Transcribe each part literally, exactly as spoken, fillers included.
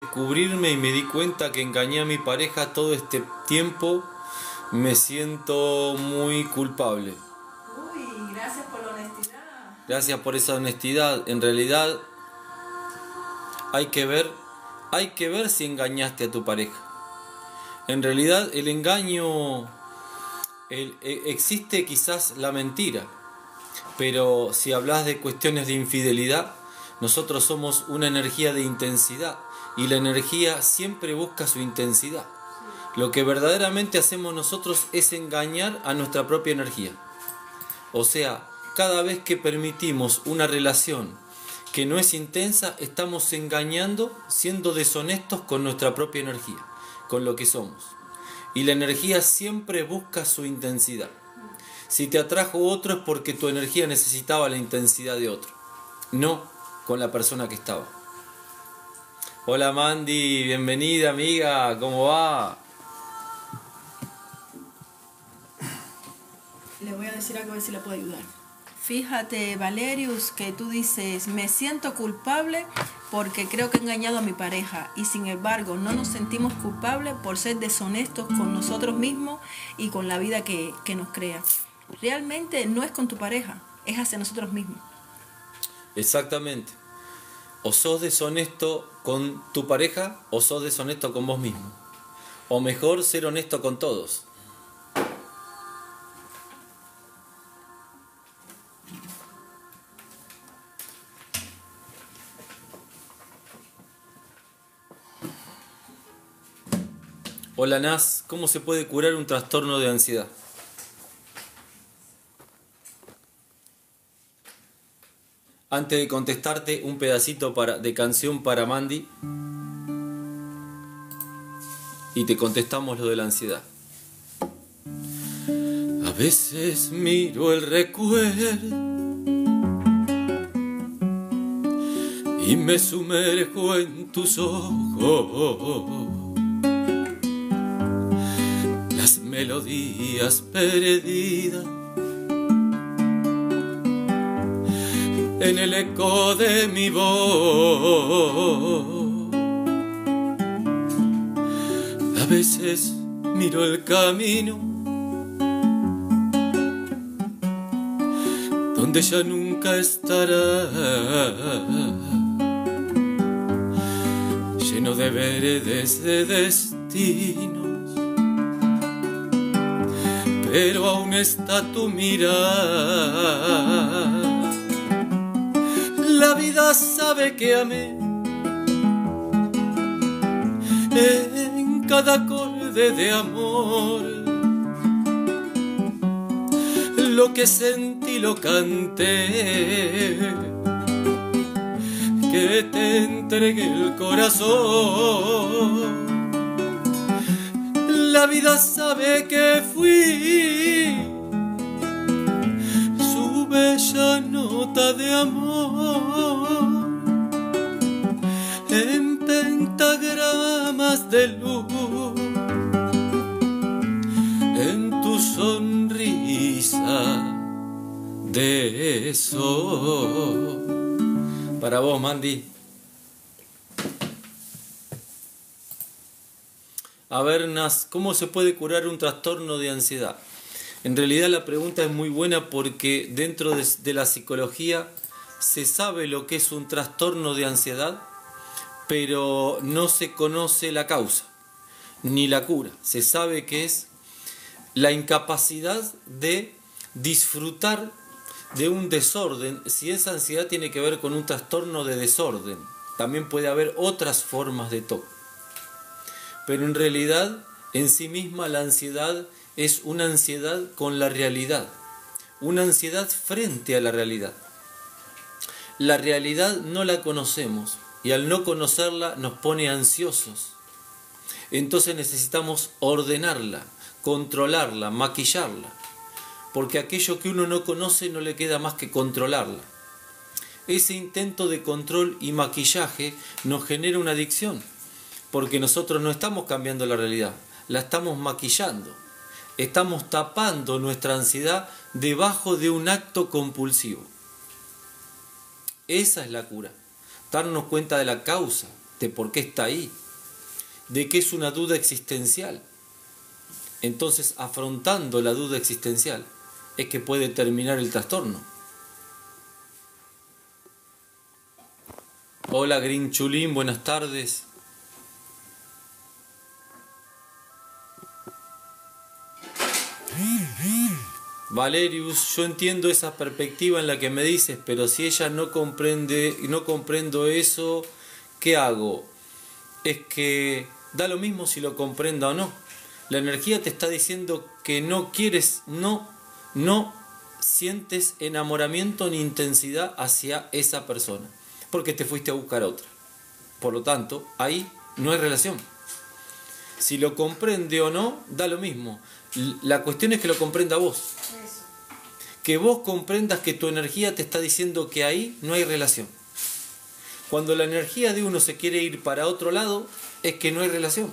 descubrirme y me di cuenta que engañé a mi pareja todo este tiempo, me siento muy culpable. Uy, gracias por la honestidad. Gracias por esa honestidad. En realidad hay que ver, hay que ver si engañaste a tu pareja. En realidad el engaño, el, existe quizás la mentira, pero si hablas de cuestiones de infidelidad, nosotros somos una energía de intensidad y la energía siempre busca su intensidad. Lo que verdaderamente hacemos nosotros es engañar a nuestra propia energía. O sea, cada vez que permitimos una relación que no es intensa, estamos engañando, siendo deshonestos con nuestra propia energía, con lo que somos. Y la energía siempre busca su intensidad. Si te atrajo otro es porque tu energía necesitaba la intensidad de otro, no con la persona que estaba. Hola Mandy, bienvenida amiga, ¿cómo va? Le voy a decir algo a ver si le puedo ayudar. Fíjate, Valerius, que tú dices, me siento culpable porque creo que he engañado a mi pareja y sin embargo no nos sentimos culpables por ser deshonestos con nosotros mismos y con la vida que, que nos crea. Realmente no es con tu pareja, es hacia nosotros mismos. Exactamente. O sos deshonesto con tu pareja o sos deshonesto con vos mismo. O mejor, ser honesto con todos. Hola Nas, ¿cómo se puede curar un trastorno de ansiedad? Antes de contestarte, un pedacito para, de canción para Mandy y te contestamos lo de la ansiedad. A veces miro el recuerdo y me sumerjo en tus ojos. Las melodías perdidas en el eco de mi voz. A veces miro el camino donde ya nunca estará, lleno de veredas de destinos, pero aún está tu mirada. La vida sabe que amé en cada acorde de amor. Lo que sentí lo canté, que te entregué el corazón. La vida sabe que fui su bella nota de amor en pentagramas de luz, en tu sonrisa de sol. Para vos, Mandy. A ver, Nas, ¿cómo se puede curar un trastorno de ansiedad? En realidad la pregunta es muy buena porque dentro de, de la psicología se sabe lo que es un trastorno de ansiedad, pero no se conoce la causa ni la cura. Se sabe que es la incapacidad de disfrutar de un desorden. Si esa ansiedad tiene que ver con un trastorno de desorden, también puede haber otras formas de T O C. Pero en realidad, en sí misma la ansiedad es una ansiedad con la realidad, una ansiedad frente a la realidad. La realidad no la conocemos y al no conocerla nos pone ansiosos. Entonces necesitamos ordenarla, controlarla, maquillarla, porque aquello que uno no conoce no le queda más que controlarla. Ese intento de control y maquillaje nos genera una adicción, porque nosotros no estamos cambiando la realidad, la estamos maquillando. Estamos tapando nuestra ansiedad debajo de un acto compulsivo. Esa es la cura, darnos cuenta de la causa de por qué está ahí, de qué es una duda existencial. Entonces, afrontando la duda existencial, es que puede terminar el trastorno. Hola Green Chulín, buenas tardes. Valerius, yo entiendo esa perspectiva en la que me dices, pero si ella no comprende, no comprendo eso, ¿qué hago? Es que da lo mismo si lo comprenda o no. La energía te está diciendo que no quieres, no, no sientes enamoramiento ni intensidad hacia esa persona, porque te fuiste a buscar otra. Por lo tanto, ahí no hay relación. Si lo comprende o no, da lo mismo. La cuestión es que lo comprenda vos. Eso. Que vos comprendas que tu energía te está diciendo que ahí no hay relación. Cuando la energía de uno se quiere ir para otro lado, es que no hay relación.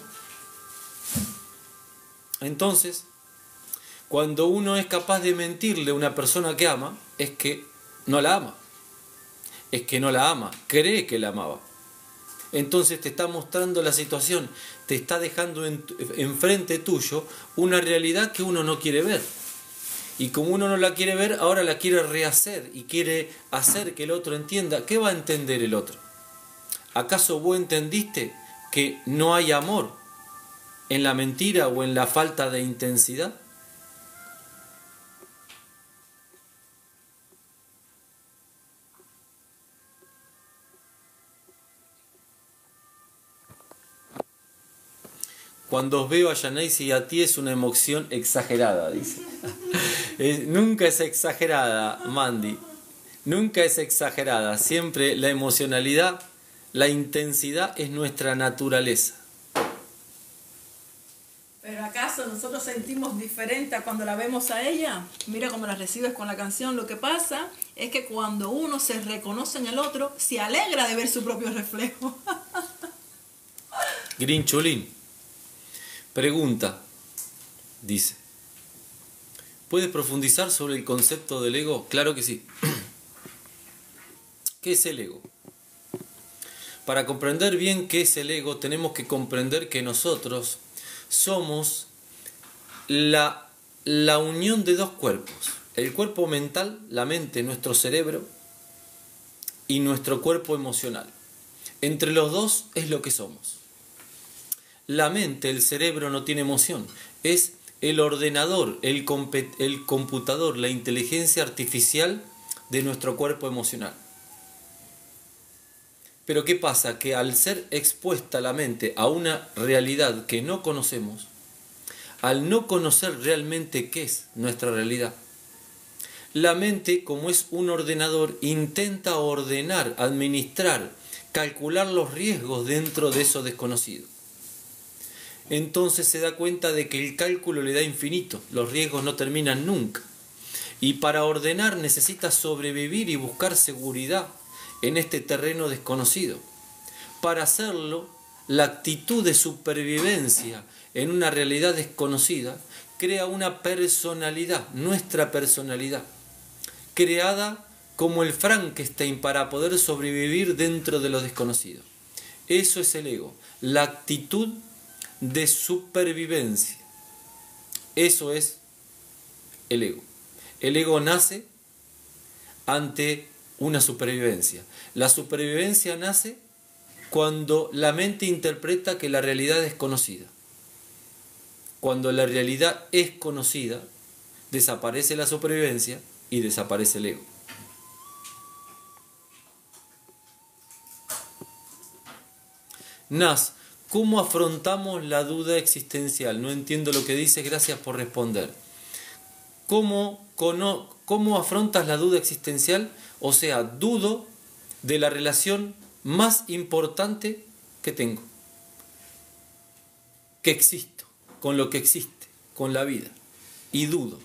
Entonces, cuando uno es capaz de mentirle a una persona que ama, es que no la ama. Es que no la ama, cree que la amaba. Entonces te está mostrando la situación, te está dejando en, enfrente tuyo una realidad que uno no quiere ver. Y como uno no la quiere ver, ahora la quiere rehacer y quiere hacer que el otro entienda. ¿Qué va a entender el otro? ¿Acaso vos entendiste que no hay amor en la mentira o en la falta de intensidad? Cuando os veo a Yanais y a ti es una emoción exagerada, dice. Es, nunca es exagerada, Mandy. Nunca es exagerada. Siempre la emocionalidad, la intensidad es nuestra naturaleza. ¿Pero acaso nosotros sentimos diferente a cuando la vemos a ella? Mira cómo la recibes con la canción. Lo que pasa es que cuando uno se reconoce en el otro, se alegra de ver su propio reflejo. Green Chulín. Pregunta, dice, ¿puedes profundizar sobre el concepto del ego? Claro que sí. ¿Qué es el ego? Para comprender bien qué es el ego, tenemos que comprender que nosotros somos la, la unión de dos cuerpos. El cuerpo mental, la mente, nuestro cerebro, y nuestro cuerpo emocional. Entre los dos es lo que somos. La mente, el cerebro no tiene emoción, es el ordenador, el, el computador, la inteligencia artificial de nuestro cuerpo emocional. Pero ¿qué pasa? Que al ser expuesta la mente a una realidad que no conocemos, al no conocer realmente qué es nuestra realidad, la mente, como es un ordenador, intenta ordenar, administrar, calcular los riesgos dentro de eso desconocido. Entonces se da cuenta de que el cálculo le da infinito, los riesgos no terminan nunca. Y para ordenar necesita sobrevivir y buscar seguridad en este terreno desconocido. Para hacerlo, la actitud de supervivencia en una realidad desconocida crea una personalidad, nuestra personalidad, creada como el Frankenstein para poder sobrevivir dentro de lo desconocido. Eso es el ego, la actitud de supervivencia. Eso es el ego. El ego nace ante una supervivencia. La supervivencia nace cuando la mente interpreta que la realidad es conocida. Cuando la realidad es conocida, desaparece la supervivencia y desaparece el ego. Nas, ¿cómo afrontamos la duda existencial? No entiendo lo que dices, gracias por responder. ¿Cómo, cono, ¿Cómo afrontas la duda existencial? O sea, dudo de la relación más importante que tengo, que existo, con lo que existe, con la vida, y dudo.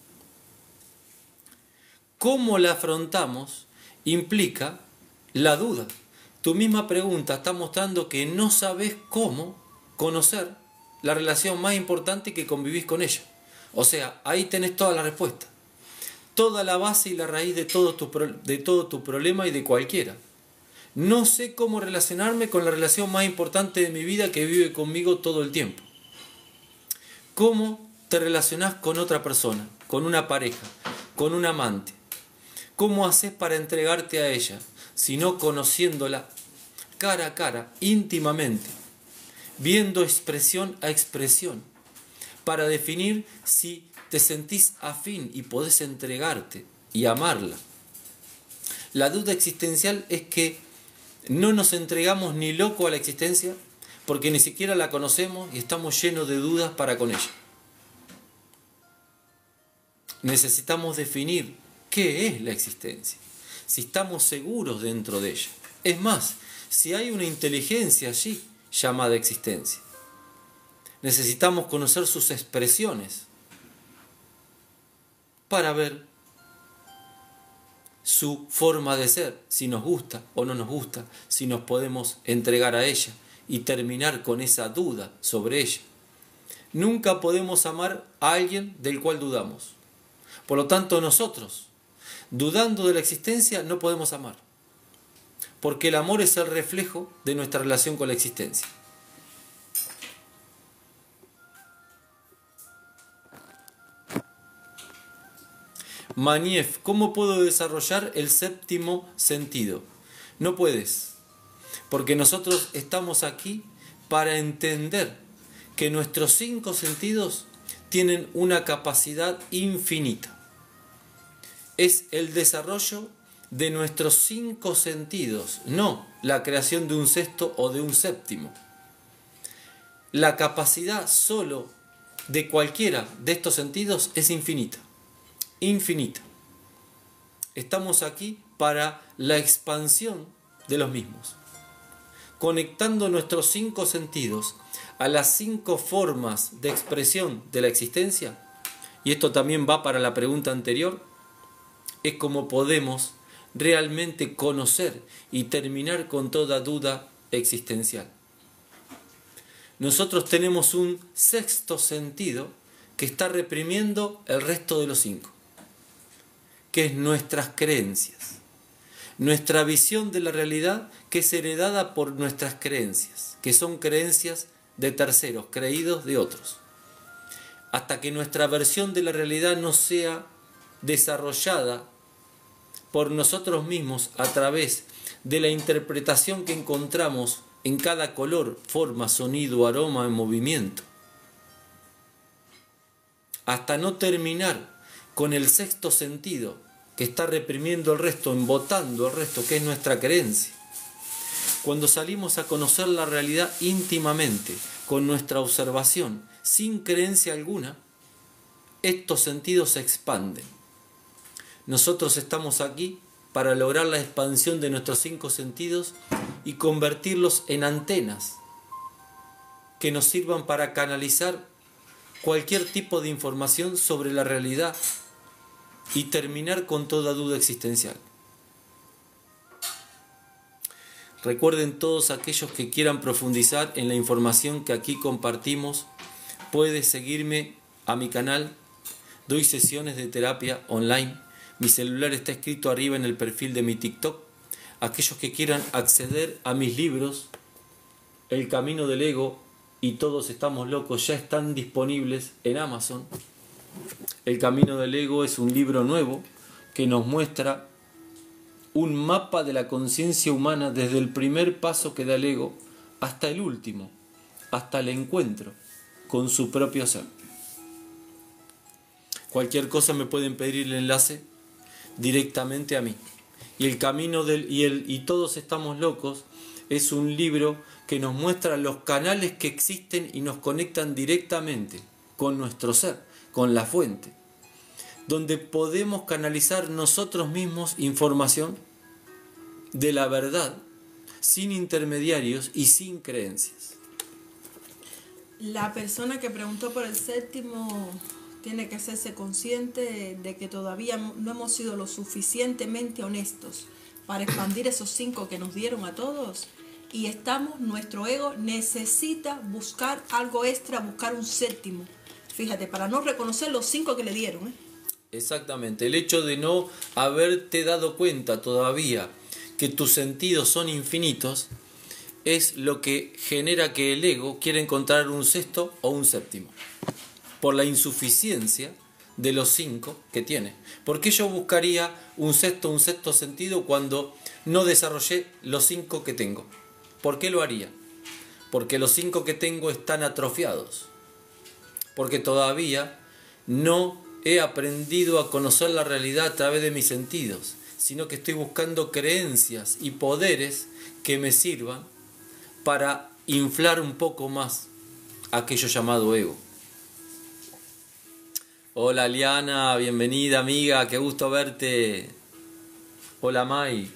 ¿Cómo la afrontamos? Implica la duda. Tu misma pregunta está mostrando que no sabes cómo conocer la relación más importante y que convivís con ella. O sea, ahí tenés toda la respuesta. Toda la base y la raíz de todo tu, de todo tu problema y de cualquiera. No sé cómo relacionarme con la relación más importante de mi vida que vive conmigo todo el tiempo. ¿Cómo te relacionás con otra persona, con una pareja, con un amante? ¿Cómo haces para entregarte a ella, si no conociéndola cara a cara, íntimamente, viendo expresión a expresión, para definir si te sentís afín y podés entregarte y amarla? La duda existencial es que no nos entregamos ni loco a la existencia porque ni siquiera la conocemos y estamos llenos de dudas para con ella. Necesitamos definir qué es la existencia, si estamos seguros dentro de ella. Es más, si hay una inteligencia allí llamada existencia. Necesitamos conocer sus expresiones para ver su forma de ser, si nos gusta o no nos gusta, si nos podemos entregar a ella y terminar con esa duda sobre ella. Nunca podemos amar a alguien del cual dudamos. Por lo tanto, nosotros, dudando de la existencia, no podemos amar. Porque el amor es el reflejo de nuestra relación con la existencia. Maniev, ¿cómo puedo desarrollar el séptimo sentido? No puedes, porque nosotros estamos aquí para entender que nuestros cinco sentidos tienen una capacidad infinita. Es el desarrollo de nuestros cinco sentidos, no la creación de un sexto o de un séptimo. La capacidad solo de cualquiera de estos sentidos es infinita. Infinita. Estamos aquí para la expansión de los mismos, conectando nuestros cinco sentidos a las cinco formas de expresión de la existencia, y esto también va para la pregunta anterior, es como podemos realmente conocer y terminar con toda duda existencial. Nosotros tenemos un sexto sentido que está reprimiendo el resto de los cinco, que es nuestras creencias, nuestra visión de la realidad que es heredada por nuestras creencias, que son creencias de terceros, creídos de otros. Hasta que nuestra versión de la realidad no sea desarrollada por nosotros mismos a través de la interpretación que encontramos en cada color, forma, sonido, aroma, movimiento. Hasta no terminar con el sexto sentido que está reprimiendo el resto, embotando el resto, que es nuestra creencia. Cuando salimos a conocer la realidad íntimamente, con nuestra observación, sin creencia alguna, estos sentidos se expanden. Nosotros estamos aquí para lograr la expansión de nuestros cinco sentidos y convertirlos en antenas que nos sirvan para canalizar cualquier tipo de información sobre la realidad y terminar con toda duda existencial. Recuerden, todos aquellos que quieran profundizar en la información que aquí compartimos, pueden seguirme a mi canal. Doy sesiones de terapia online. Mi celular está escrito arriba en el perfil de mi TikTok. Aquellos que quieran acceder a mis libros, El Camino del Ego y Todos Estamos Locos, ya están disponibles en Amazon. El Camino del Ego es un libro nuevo que nos muestra un mapa de la conciencia humana desde el primer paso que da el ego hasta el último, hasta el encuentro con su propio ser. Cualquier cosa me pueden pedir el enlace directamente a mí. Y el camino del y el y Todos Estamos Locos es un libro que nos muestra los canales que existen y nos conectan directamente con nuestro ser, con la fuente, donde podemos canalizar nosotros mismos información de la verdad, sin intermediarios y sin creencias. La persona que preguntó por el séptimo tiene que hacerse consciente de que todavía no hemos sido lo suficientemente honestos para expandir esos cinco que nos dieron a todos, y estamos, nuestro ego necesita buscar algo extra, buscar un séptimo, fíjate, para no reconocer los cinco que le dieron, ¿eh? Exactamente, el hecho de no haberte dado cuenta todavía que tus sentidos son infinitos, es lo que genera que el ego quiera encontrar un sexto o un séptimo, por la insuficiencia de los cinco que tiene. ¿Por qué yo buscaría un sexto, un sexto sentido cuando no desarrollé los cinco que tengo? ¿Por qué lo haría? Porque los cinco que tengo están atrofiados, porque todavía no he aprendido a conocer la realidad a través de mis sentidos, sino que estoy buscando creencias y poderes que me sirvan para inflar un poco más aquello llamado ego. Hola Liana, bienvenida amiga, qué gusto verte. Hola Mai.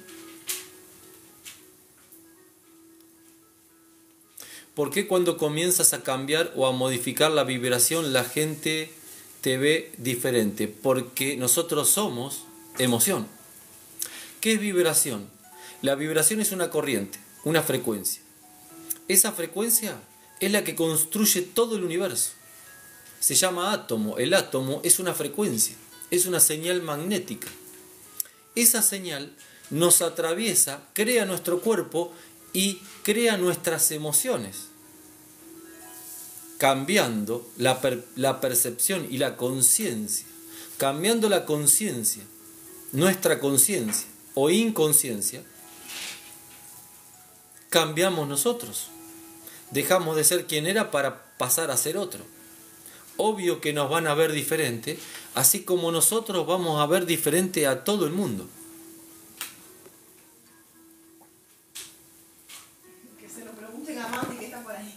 ¿Por qué cuando comienzas a cambiar o a modificar la vibración la gente te ve diferente? Porque nosotros somos emoción. ¿Qué es vibración? La vibración es una corriente, una frecuencia. Esa frecuencia es la que construye todo el universo. Se llama átomo. El átomo es una frecuencia, es una señal magnética. Esa señal nos atraviesa, crea nuestro cuerpo y crea nuestras emociones, cambiando la, per, la percepción y la conciencia. Cambiando la conciencia, nuestra conciencia o inconsciencia, cambiamos nosotros. Dejamos de ser quien era para pasar a ser otro. Obvio que nos van a ver diferente, así como nosotros vamos a ver diferente a todo el mundo. Que se lo pregunten a Mandy que está por ahí.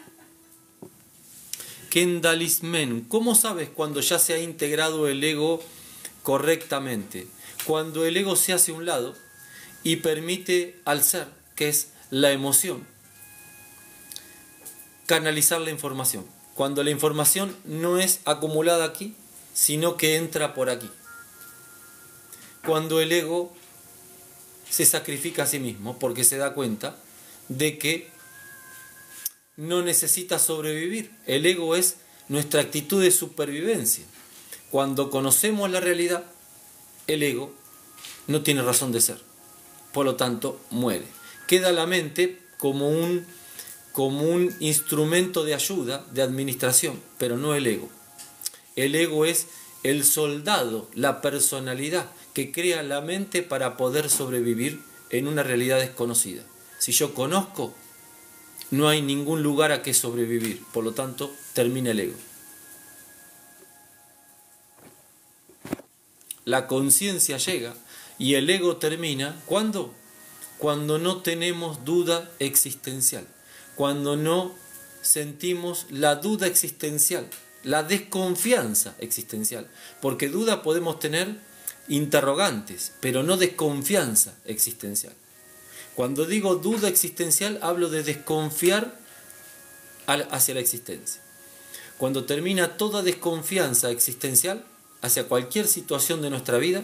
Kendalismen, ¿cómo sabes cuando ya se ha integrado el ego correctamente? Cuando el ego se hace a un lado y permite al ser, que es la emoción, canalizar la información. Cuando la información no es acumulada aquí, sino que entra por aquí. Cuando el ego se sacrifica a sí mismo porque se da cuenta de que no necesita sobrevivir. El ego es nuestra actitud de supervivencia. Cuando conocemos la realidad, el ego no tiene razón de ser. Por lo tanto, muere. Queda la mente como un, como un instrumento de ayuda, de administración, pero no el ego. El ego es el soldado, la personalidad que crea la mente para poder sobrevivir en una realidad desconocida. Si yo conozco, no hay ningún lugar a que sobrevivir, por lo tanto, termina el ego. La conciencia llega y el ego termina, ¿cuándo? Cuando no tenemos duda existencial, cuando no sentimos la duda existencial, la desconfianza existencial, porque duda podemos tener interrogantes, pero no desconfianza existencial. Cuando digo duda existencial, hablo de desconfiar hacia la existencia. Cuando termina toda desconfianza existencial hacia cualquier situación de nuestra vida,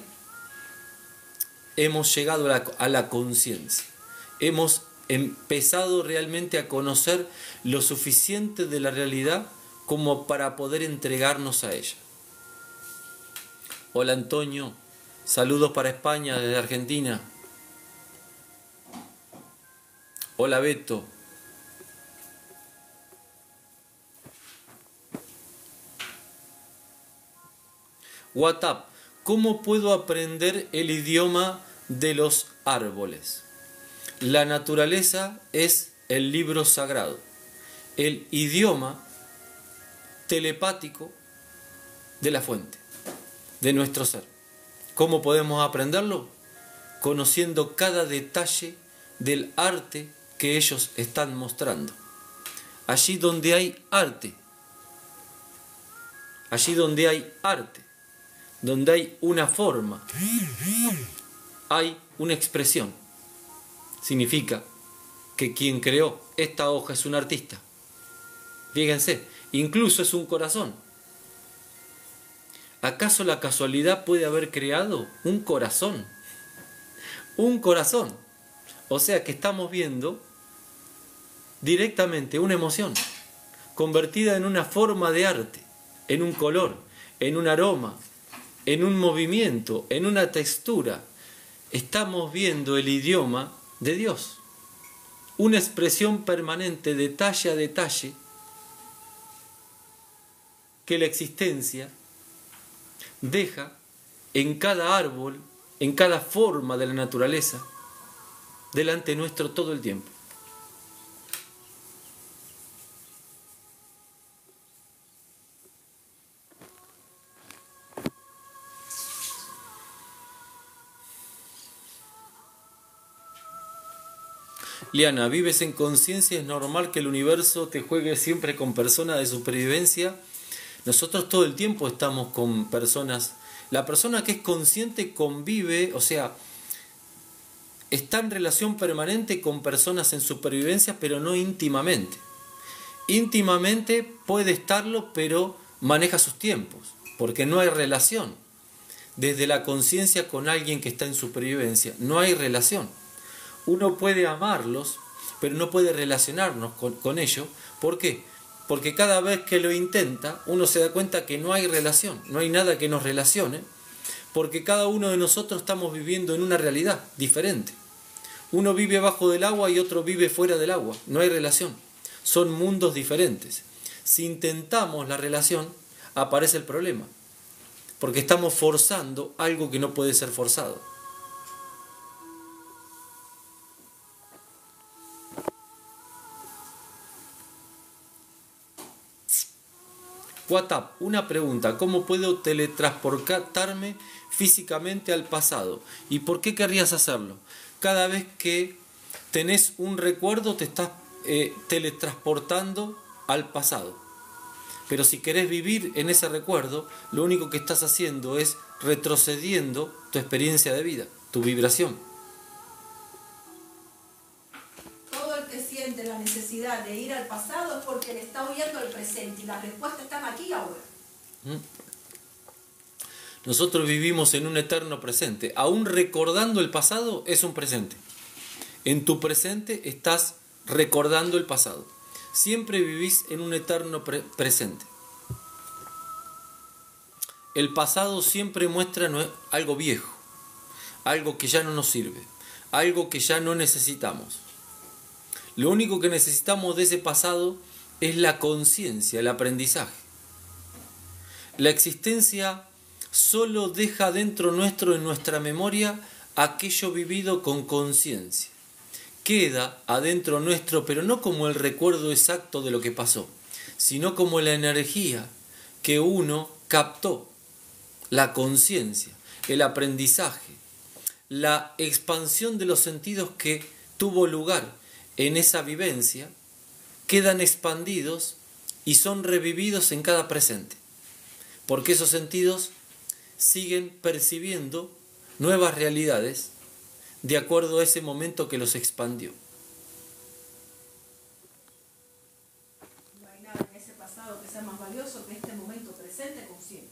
hemos llegado a la, a la conciencia. Hemos empezado realmente a conocer lo suficiente de la realidad como para poder entregarnos a ella. Hola Antonio, saludos para España desde Argentina. Hola Beto. WhatsApp, ¿cómo puedo aprender el idioma de los árboles? La naturaleza es el libro sagrado. El idioma telepático de la fuente, de nuestro ser. ¿Cómo podemos aprenderlo? Conociendo cada detalle del arte que ellos están mostrando. Allí donde hay arte, allí donde hay arte, donde hay una forma, hay una expresión. Significa que quien creó esta hoja es un artista. Fíjense, incluso es un corazón. ¿Acaso la casualidad puede haber creado un corazón? Un corazón. O sea que estamos viendo directamente una emoción convertida en una forma de arte, en un color, en un aroma, en un movimiento, en una textura, estamos viendo el idioma de Dios. Una expresión permanente, detalle a detalle, que la existencia deja en cada árbol, en cada forma de la naturaleza, delante nuestro todo el tiempo. Liana, vives en conciencia, es normal que el universo te juegue siempre con personas de supervivencia. Nosotros todo el tiempo estamos con personas. La persona que es consciente convive, o sea, está en relación permanente con personas en supervivencia, pero no íntimamente. Íntimamente puede estarlo, pero maneja sus tiempos, porque no hay relación. Desde la conciencia con alguien que está en supervivencia, no hay relación. Uno puede amarlos, pero no puede relacionarnos con, con ellos. ¿Por qué? Porque cada vez que lo intenta, uno se da cuenta que no hay relación, no hay nada que nos relacione, porque cada uno de nosotros estamos viviendo en una realidad diferente. Uno vive bajo del agua y otro vive fuera del agua, no hay relación, son mundos diferentes. Si intentamos la relación, aparece el problema, porque estamos forzando algo que no puede ser forzado. WhatsApp, una pregunta, ¿cómo puedo teletransportarme físicamente al pasado? ¿Y por qué querrías hacerlo? Cada vez que tenés un recuerdo te estás eh, teletransportando al pasado. Pero si querés vivir en ese recuerdo, lo único que estás haciendo es retrocediendo tu experiencia de vida, tu vibración. De la necesidad de ir al pasado es porque le está huyendo al presente y las respuestas están aquí y ahora. Nosotros vivimos en un eterno presente. Aún recordando el pasado es un presente. En tu presente estás recordando el pasado. Siempre vivís en un eterno pre presente. El pasado siempre muestra algo viejo, algo que ya no nos sirve, algo que ya no necesitamos. Lo único que necesitamos de ese pasado es la conciencia, el aprendizaje. La existencia solo deja dentro nuestro, en nuestra memoria, aquello vivido con conciencia. Queda adentro nuestro, pero no como el recuerdo exacto de lo que pasó, sino como la energía que uno captó, la conciencia, el aprendizaje, la expansión de los sentidos que tuvo lugar en esa vivencia, quedan expandidos y son revividos en cada presente, porque esos sentidos siguen percibiendo nuevas realidades de acuerdo a ese momento que los expandió. No hay nada en ese pasado que sea más valioso que este momento presente consciente.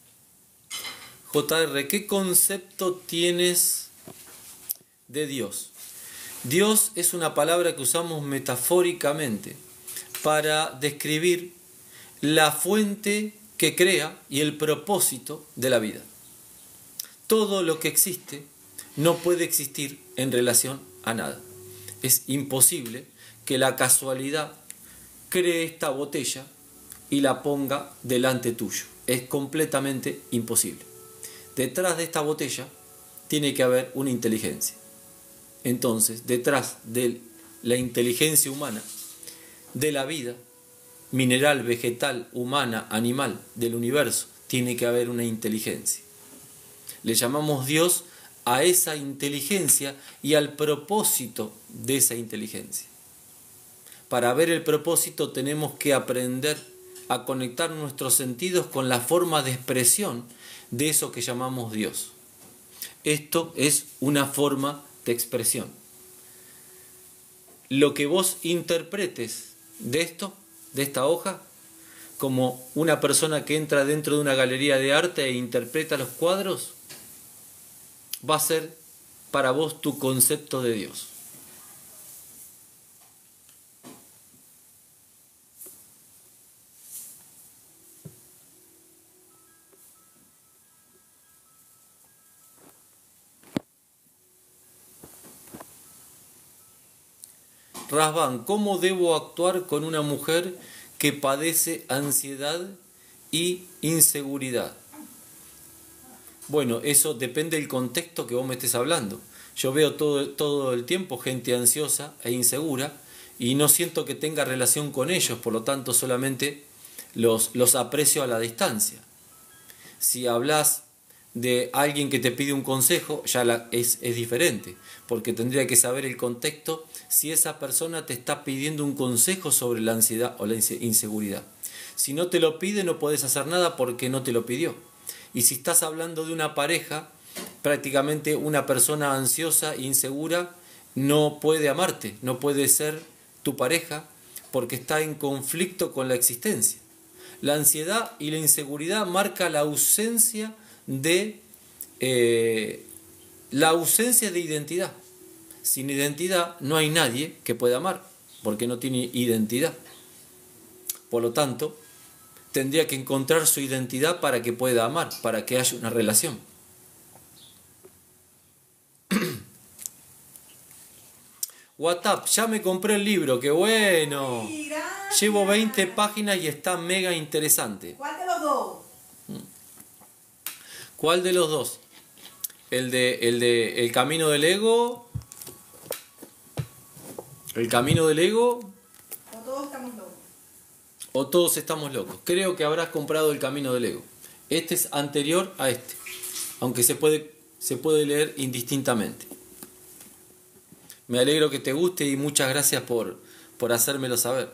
J R, ¿qué concepto tienes de Dios? Dios es una palabra que usamos metafóricamente para describir la fuente que crea y el propósito de la vida. Todo lo que existe no puede existir en relación a nada. Es imposible que la casualidad cree esta botella y la ponga delante tuyo. Es completamente imposible. Detrás de esta botella tiene que haber una inteligencia. Entonces, detrás de la inteligencia humana, de la vida, mineral, vegetal, humana, animal, del universo, tiene que haber una inteligencia. Le llamamos Dios a esa inteligencia y al propósito de esa inteligencia. Para ver el propósito tenemos que aprender a conectar nuestros sentidos con la forma de expresión de eso que llamamos Dios. Esto es una forma de expresión. Lo que vos interpretes de esto, de esta hoja, como una persona que entra dentro de una galería de arte e interpreta los cuadros, va a ser para vos tu concepto de Dios. Razvan, ¿cómo debo actuar con una mujer que padece ansiedad y inseguridad? Bueno, eso depende del contexto que vos me estés hablando. Yo veo todo, todo el tiempo gente ansiosa e insegura y no siento que tenga relación con ellos, por lo tanto solamente los, los aprecio a la distancia. Si hablas de alguien que te pide un consejo, ya la, es, es diferente, porque tendría que saber el contexto si esa persona te está pidiendo un consejo sobre la ansiedad o la inseguridad. Si no te lo pide, no puedes hacer nada porque no te lo pidió. Y si estás hablando de una pareja, prácticamente una persona ansiosa e insegura no puede amarte, no puede ser tu pareja porque está en conflicto con la existencia. La ansiedad y la inseguridad marca la ausencia de eh, la ausencia de identidad. Sin identidad no hay nadie que pueda amar, porque no tiene identidad. Por lo tanto, tendría que encontrar su identidad para que pueda amar, para que haya una relación. WhatsApp, ya me compré el libro, qué bueno. Llevo veinte páginas y está mega interesante. ¿Cuál de los dos? ¿Cuál de los dos? El de el de El camino del ego. El camino del ego. O todos estamos locos. O todos estamos locos. Creo que habrás comprado El camino del ego. Este es anterior a este, aunque se puede, se puede leer indistintamente. Me alegro que te guste y muchas gracias por, por hacérmelo saber.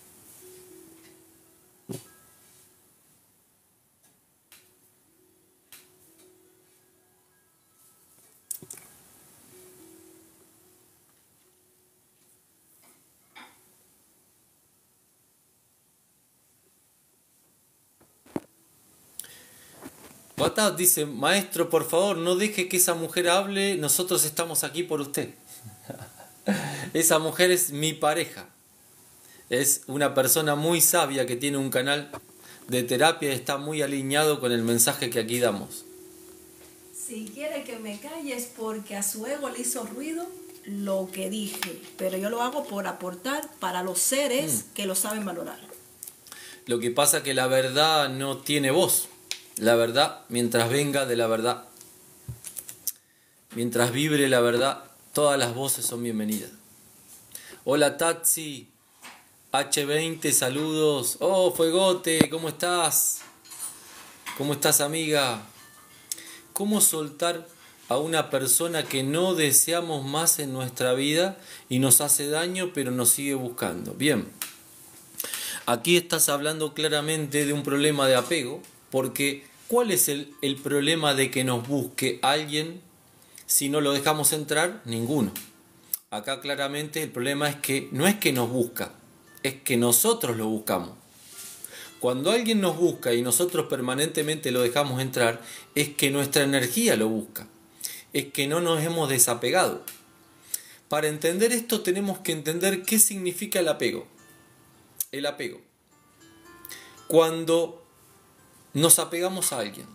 WhatsApp dice, maestro, por favor, no deje que esa mujer hable, nosotros estamos aquí por usted. Esa mujer es mi pareja. Es una persona muy sabia que tiene un canal de terapia y está muy alineado con el mensaje que aquí damos. Si quiere que me calles porque a su ego le hizo ruido lo que dije, pero yo lo hago por aportar para los seres mm. que lo saben valorar. Lo que pasa es que la verdad no tiene voz. La verdad, mientras venga de la verdad, mientras vibre la verdad, todas las voces son bienvenidas. Hola Tatsi, H veinte, saludos. Oh, Fuegote, ¿cómo estás? ¿Cómo estás, amiga? ¿Cómo soltar a una persona que no deseamos más en nuestra vida y nos hace daño pero nos sigue buscando? Bien, aquí estás hablando claramente de un problema de apego. Porque, ¿cuál es el, el problema de que nos busque alguien si no lo dejamos entrar? Ninguno. Acá claramente el problema es que no es que nos busca, es que nosotros lo buscamos. Cuando alguien nos busca y nosotros permanentemente lo dejamos entrar, es que nuestra energía lo busca, es que no nos hemos desapegado. Para entender esto tenemos que entender qué significa el apego. El apego. Cuando nos apegamos a alguien.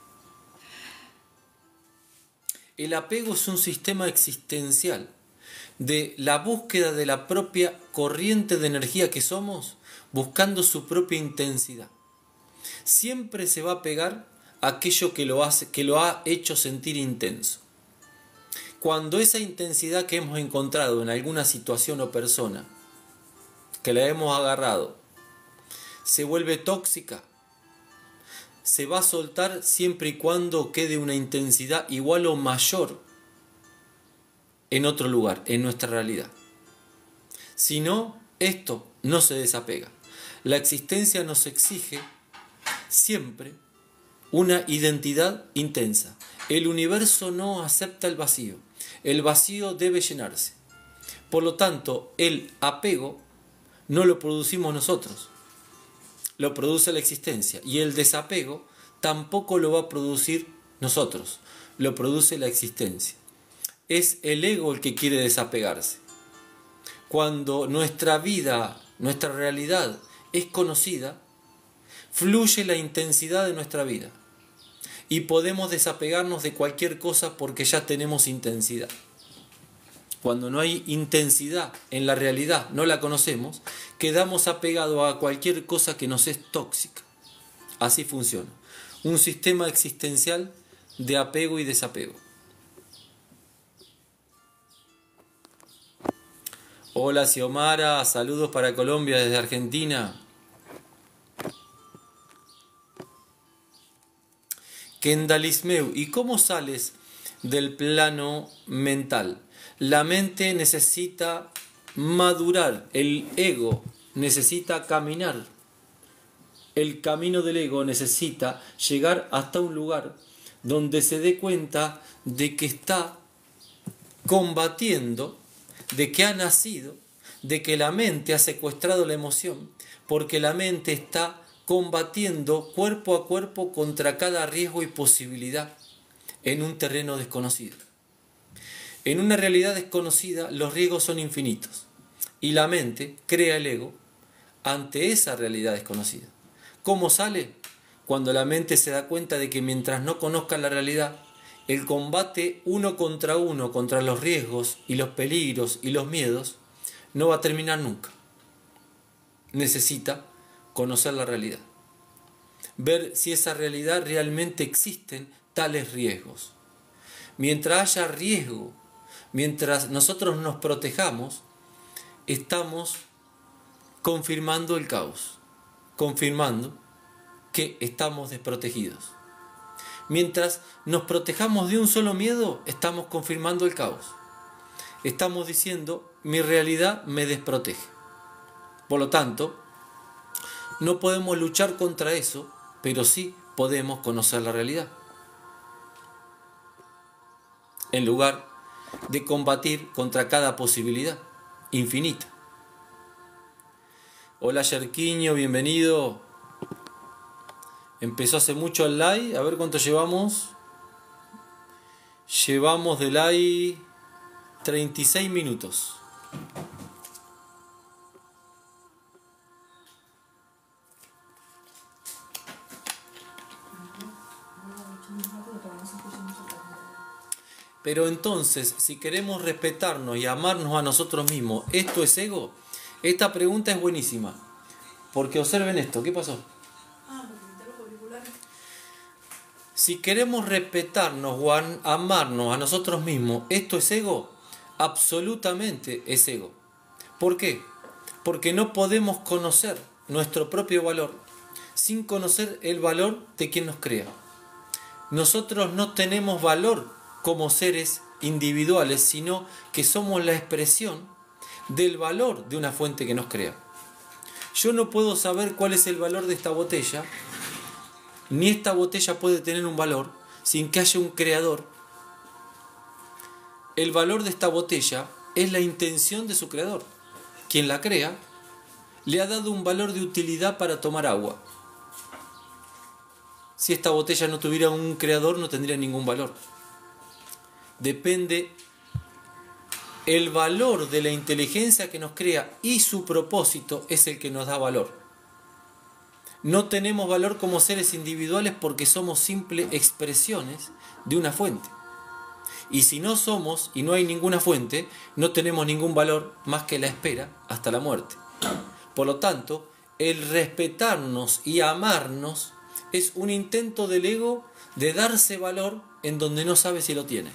El apego es un sistema existencial de la búsqueda de la propia corriente de energía que somos, buscando su propia intensidad. Siempre se va a pegar a aquello que lo hace, que lo ha hecho sentir intenso. Cuando esa intensidad que hemos encontrado en alguna situación o persona, que la hemos agarrado, se vuelve tóxica, se va a soltar siempre y cuando quede una intensidad igual o mayor en otro lugar, en nuestra realidad. Si no, esto no se desapega. La existencia nos exige siempre una identidad intensa. El universo no acepta el vacío. El vacío debe llenarse. Por lo tanto, el apego no lo producimos nosotros. Lo produce la existencia, y el desapego tampoco lo va a producir nosotros, lo produce la existencia. Es el ego el que quiere desapegarse. Cuando nuestra vida, nuestra realidad es conocida, fluye la intensidad de nuestra vida y podemos desapegarnos de cualquier cosa porque ya tenemos intensidad. cuando no hay intensidad en la realidad, no la conocemos, quedamos apegados a cualquier cosa que nos es tóxica. Así funciona. Un sistema existencial de apego y desapego. Hola Xiomara, saludos para Colombia desde Argentina. Kendalismeu, ¿y cómo sales del plano mental? La mente necesita madurar, el ego necesita caminar. El camino del ego necesita llegar hasta un lugar donde se dé cuenta de que está combatiendo, de que ha nacido, de que la mente ha secuestrado la emoción, porque la mente está combatiendo cuerpo a cuerpo contra cada riesgo y posibilidad en un terreno desconocido. En una realidad desconocida los riesgos son infinitos y la mente crea el ego ante esa realidad desconocida. ¿Cómo sale? Cuando la mente se da cuenta de que mientras no conozca la realidad, el combate uno contra uno contra los riesgos y los peligros y los miedos no va a terminar nunca. Necesita conocer la realidad, ver si esa realidad realmente existen tales riesgos. Mientras haya riesgo, mientras nosotros nos protejamos, estamos confirmando el caos, confirmando que estamos desprotegidos. Mientras nos protejamos de un solo miedo, estamos confirmando el caos. Estamos diciendo, mi realidad me desprotege. Por lo tanto, no podemos luchar contra eso, pero sí podemos conocer la realidad. En lugar de combatir contra cada posibilidad infinita. Hola Yerquiño, bienvenido. Empezó hace mucho el live, a ver cuánto llevamos. Llevamos de live treinta y seis minutos. Pero entonces, si queremos respetarnos y amarnos a nosotros mismos, ¿esto es ego? Esta pregunta es buenísima. Porque observen esto, ¿qué pasó? Si queremos respetarnos o amarnos a nosotros mismos, ¿esto es ego? Absolutamente es ego. ¿Por qué? Porque no podemos conocer nuestro propio valor sin conocer el valor de quien nos crea. Nosotros no tenemos valor como seres individuales, sino que somos la expresión del valor de una fuente que nos crea. Yo no puedo saber cuál es el valor de esta botella, ni esta botella puede tener un valor sin que haya un creador. El valor de esta botella es la intención de su creador. Quien la crea le ha dado un valor de utilidad para tomar agua. Si esta botella no tuviera un creador, no tendría ningún valor. Depende el valor de la inteligencia que nos crea y su propósito es el que nos da valor. No tenemos valor como seres individuales porque somos simples expresiones de una fuente. Y si no somos y no hay ninguna fuente, no tenemos ningún valor más que la espera hasta la muerte. Por lo tanto, el respetarnos y amarnos es un intento del ego de darse valor en donde no sabe si lo tiene.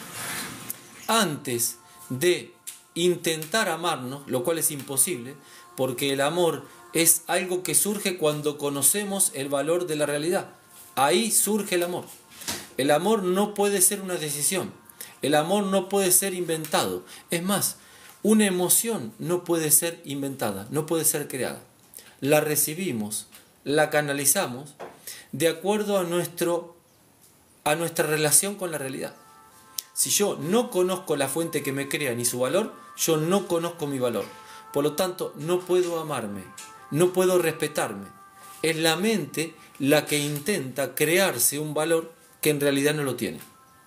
Antes de intentar amarnos, lo cual es imposible, porque el amor es algo que surge cuando conocemos el valor de la realidad. Ahí surge el amor. El amor no puede ser una decisión. El amor no puede ser inventado. Es más, una emoción no puede ser inventada, no puede ser creada. La recibimos, la canalizamos de acuerdo a, nuestro, a nuestra relación con la realidad. Si yo no conozco la fuente que me crea ni su valor, yo no conozco mi valor. Por lo tanto, no puedo amarme, no puedo respetarme. Es la mente la que intenta crearse un valor que en realidad no lo tiene.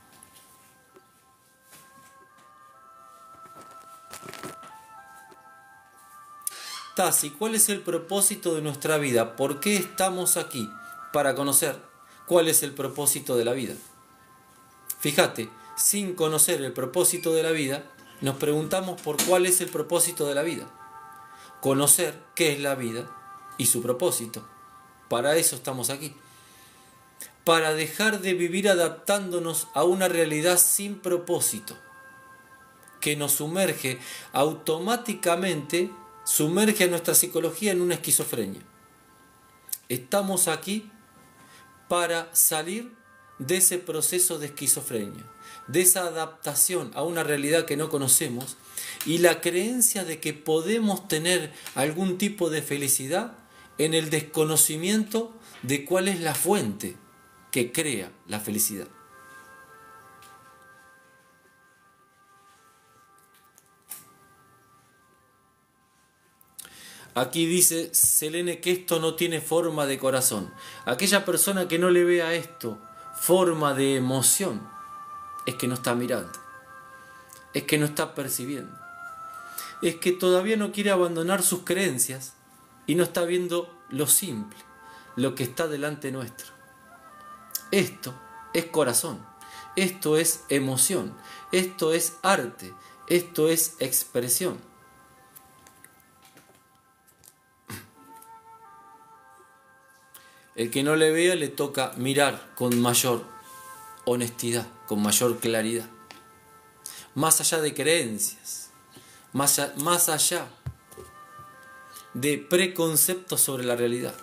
Tasi, ¿cuál es el propósito de nuestra vida? ¿Por qué estamos aquí? Para conocer cuál es el propósito de la vida. Fíjate, sin conocer el propósito de la vida, nos preguntamos por cuál es el propósito de la vida. Conocer qué es la vida y su propósito. Para eso estamos aquí. Para dejar de vivir adaptándonos a una realidad sin propósito, que nos sumerge automáticamente, sumerge a nuestra psicología en una esquizofrenia. Estamos aquí para salir de ese proceso de esquizofrenia, de esa adaptación a una realidad que no conocemos y la creencia de que podemos tener algún tipo de felicidad en el desconocimiento de cuál es la fuente que crea la felicidad. Aquí dice Selene que esto no tiene forma de corazón. Aquella persona que no le vea esto forma de emoción es que no está mirando, es que no está percibiendo, es que todavía no quiere abandonar sus creencias y no está viendo lo simple, lo que está delante nuestro. Esto es corazón, esto es emoción, esto es arte, esto es expresión. El que no le vea le toca mirar con mayor honestidad, con mayor claridad. Más allá de creencias, más allá, más allá de preconceptos sobre la realidad.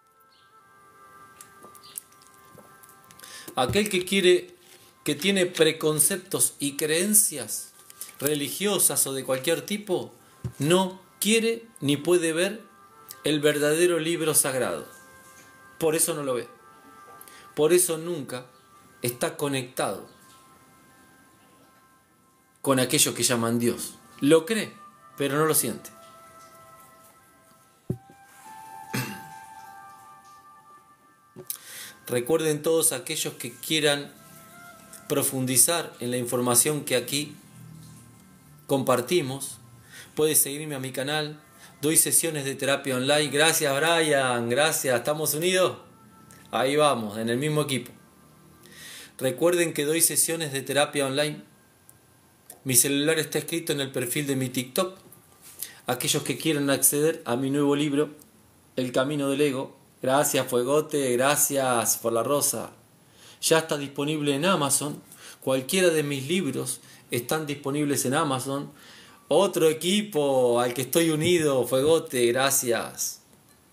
Aquel que quiere, que tiene preconceptos y creencias religiosas o de cualquier tipo, no quiere ni puede ver el verdadero libro sagrado. Por eso no lo ve. Por eso nunca está conectado con aquello que llaman Dios. Lo cree, pero no lo siente. Recuerden todos aquellos que quieran profundizar en la información que aquí compartimos. Puedes seguirme a mi canal. Doy sesiones de terapia online. Gracias, Brian. Gracias. ¿Estamos unidos? Ahí vamos, en el mismo equipo. Recuerden que doy sesiones de terapia online. Mi celular está escrito en el perfil de mi TikTok. Aquellos que quieran acceder a mi nuevo libro, El Camino del Ego. Gracias, Fuegote. Gracias por la rosa. Ya está disponible en Amazon. Cualquiera de mis libros están disponibles en Amazon. Otro equipo al que estoy unido, Fuegote, gracias.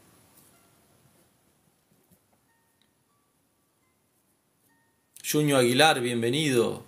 Yuño Aguilar, bienvenido.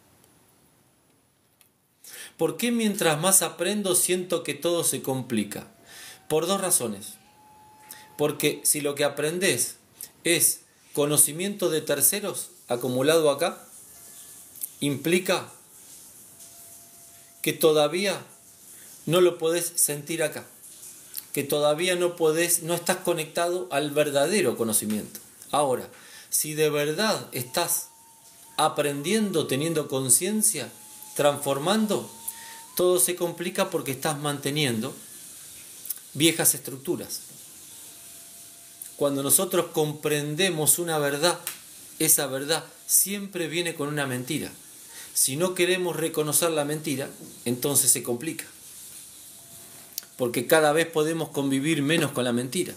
¿Por qué mientras más aprendo siento que todo se complica? Por dos razones. Porque si lo que aprendes es conocimiento de terceros acumulado acá, implica que todavía no lo podés sentir acá, que todavía no podés, no estás conectado al verdadero conocimiento. Ahora, si de verdad estás aprendiendo, teniendo conciencia, transformando, todo se complica porque estás manteniendo viejas estructuras. Cuando nosotros comprendemos una verdad, esa verdad siempre viene con una mentira. Si no queremos reconocer la mentira, entonces se complica. Porque cada vez podemos convivir menos con la mentira.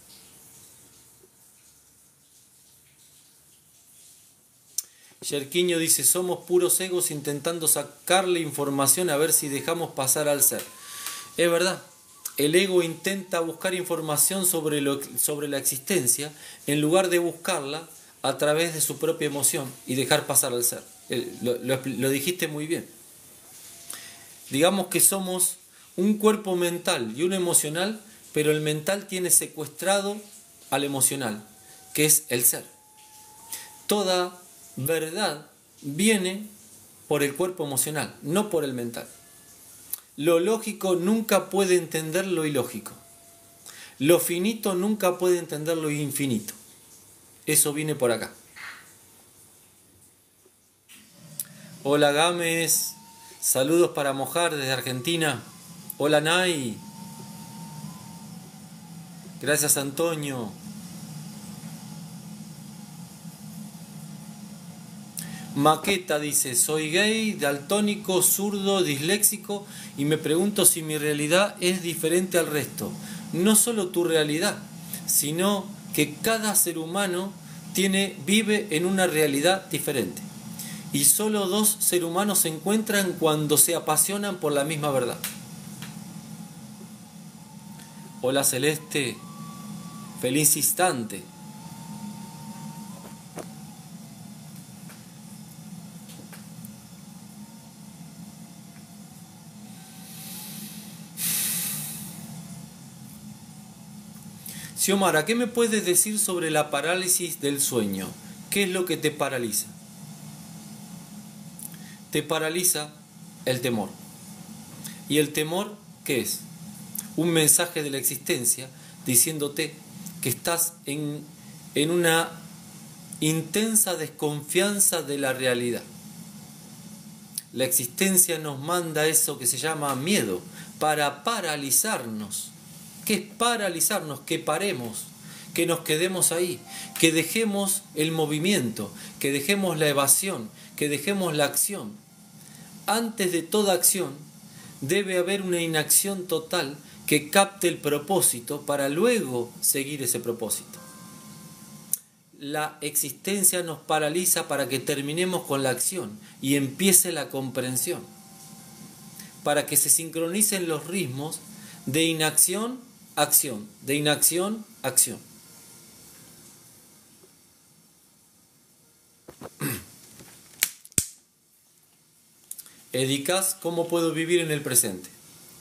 Yerquiño dice, somos puros egos intentando sacarle información a ver si dejamos pasar al ser. Es verdad, el ego intenta buscar información sobre, lo, sobre la existencia en lugar de buscarla a través de su propia emoción y dejar pasar al ser. Lo, lo, lo dijiste muy bien. Digamos que somos un cuerpo mental y uno emocional, pero el mental tiene secuestrado al emocional, que es el ser. Toda verdad viene por el cuerpo emocional, no por el mental. Lo lógico nunca puede entender lo ilógico. Lo finito nunca puede entender lo infinito. Eso viene por acá. Hola Gámez, saludos para Mojar desde Argentina. Hola Nay. Gracias Antonio. Maqueta dice, soy gay, daltónico, zurdo, disléxico y me pregunto si mi realidad es diferente al resto. No solo tu realidad, sino que cada ser humano tiene, vive en una realidad diferente. Y solo dos seres humanos se encuentran cuando se apasionan por la misma verdad. Hola Celeste, feliz instante. Xiomara, ¿qué me puedes decir sobre la parálisis del sueño? ¿Qué es lo que te paraliza? Te paraliza el temor. ¿Y el temor qué es? Un mensaje de la existencia diciéndote que estás en, en una intensa desconfianza de la realidad. La existencia nos manda eso que se llama miedo para paralizarnos. ¿Qué es paralizarnos? Que paremos, que nos quedemos ahí, que dejemos el movimiento, que dejemos la evasión, que dejemos la acción. Antes de toda acción debe haber una inacción total que capte el propósito para luego seguir ese propósito. La existencia nos paraliza para que terminemos con la acción y empiece la comprensión, para que se sincronicen los ritmos de inacción, acción, de inacción, acción. Edicás, ¿cómo puedo vivir en el presente?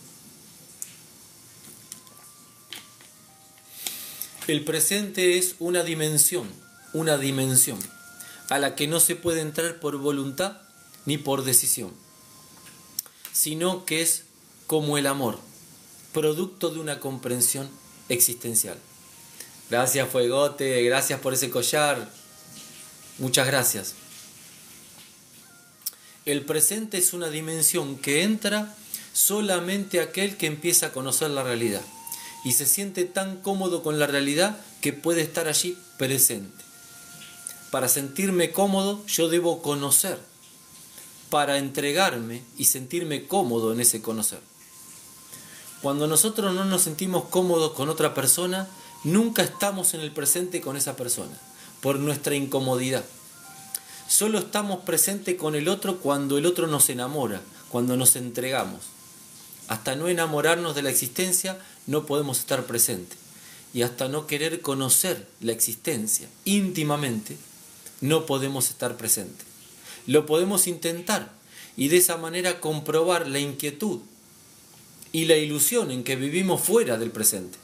El presente es una dimensión, una dimensión a la que no se puede entrar por voluntad ni por decisión, sino que es como el amor, producto de una comprensión existencial. Gracias, Fuegote, gracias por ese collar, muchas gracias. El presente es una dimensión que entra solamente aquel que empieza a conocer la realidad y se siente tan cómodo con la realidad que puede estar allí presente. Para sentirme cómodo, yo debo conocer, para entregarme y sentirme cómodo en ese conocer. Cuando nosotros no nos sentimos cómodos con otra persona, nunca estamos en el presente con esa persona, por nuestra incomodidad. Solo estamos presentes con el otro cuando el otro nos enamora, cuando nos entregamos. Hasta no enamorarnos de la existencia, no podemos estar presentes. Y hasta no querer conocer la existencia íntimamente, no podemos estar presentes. Lo podemos intentar y de esa manera comprobar la inquietud y la ilusión en que vivimos fuera del presente.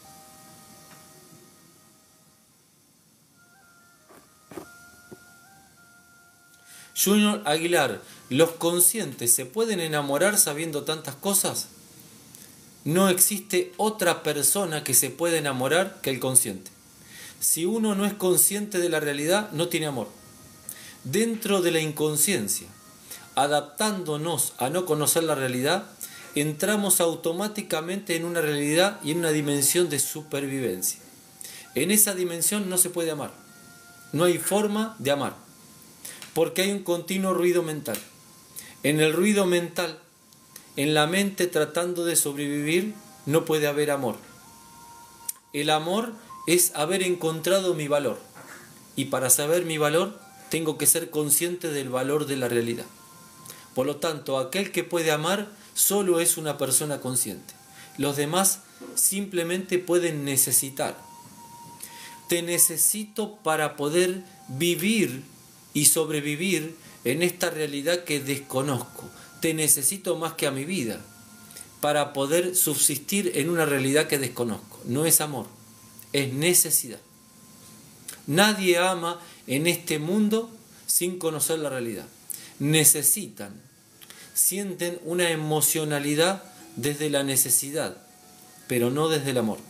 Junior Aguilar, ¿los conscientes se pueden enamorar sabiendo tantas cosas? No existe otra persona que se pueda enamorar que el consciente. Si uno no es consciente de la realidad, no tiene amor. Dentro de la inconsciencia, adaptándonos a no conocer la realidad, entramos automáticamente en una realidad y en una dimensión de supervivencia. En esa dimensión no se puede amar. No hay forma de amar, porque hay un continuo ruido mental. En el ruido mental, en la mente tratando de sobrevivir, no puede haber amor. El amor es haber encontrado mi valor. Y para saber mi valor, tengo que ser consciente del valor de la realidad. Por lo tanto, aquel que puede amar solo es una persona consciente. Los demás simplemente pueden necesitar. Te necesito para poder vivir y sobrevivir en esta realidad que desconozco. Te necesito más que a mi vida para poder subsistir en una realidad que desconozco. No es amor, es necesidad. Nadie ama en este mundo sin conocer la realidad. Necesitan, sienten una emocionalidad desde la necesidad, pero no desde el amor.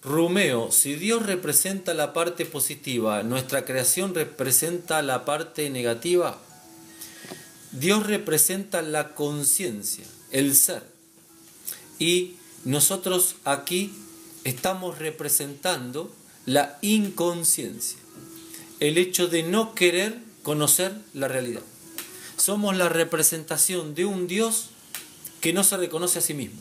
Rumeo, si Dios representa la parte positiva, ¿nuestra creación representa la parte negativa? Dios representa la conciencia, el ser. Y nosotros aquí estamos representando la inconsciencia, el hecho de no querer conocer la realidad. Somos la representación de un Dios que no se reconoce a sí mismo.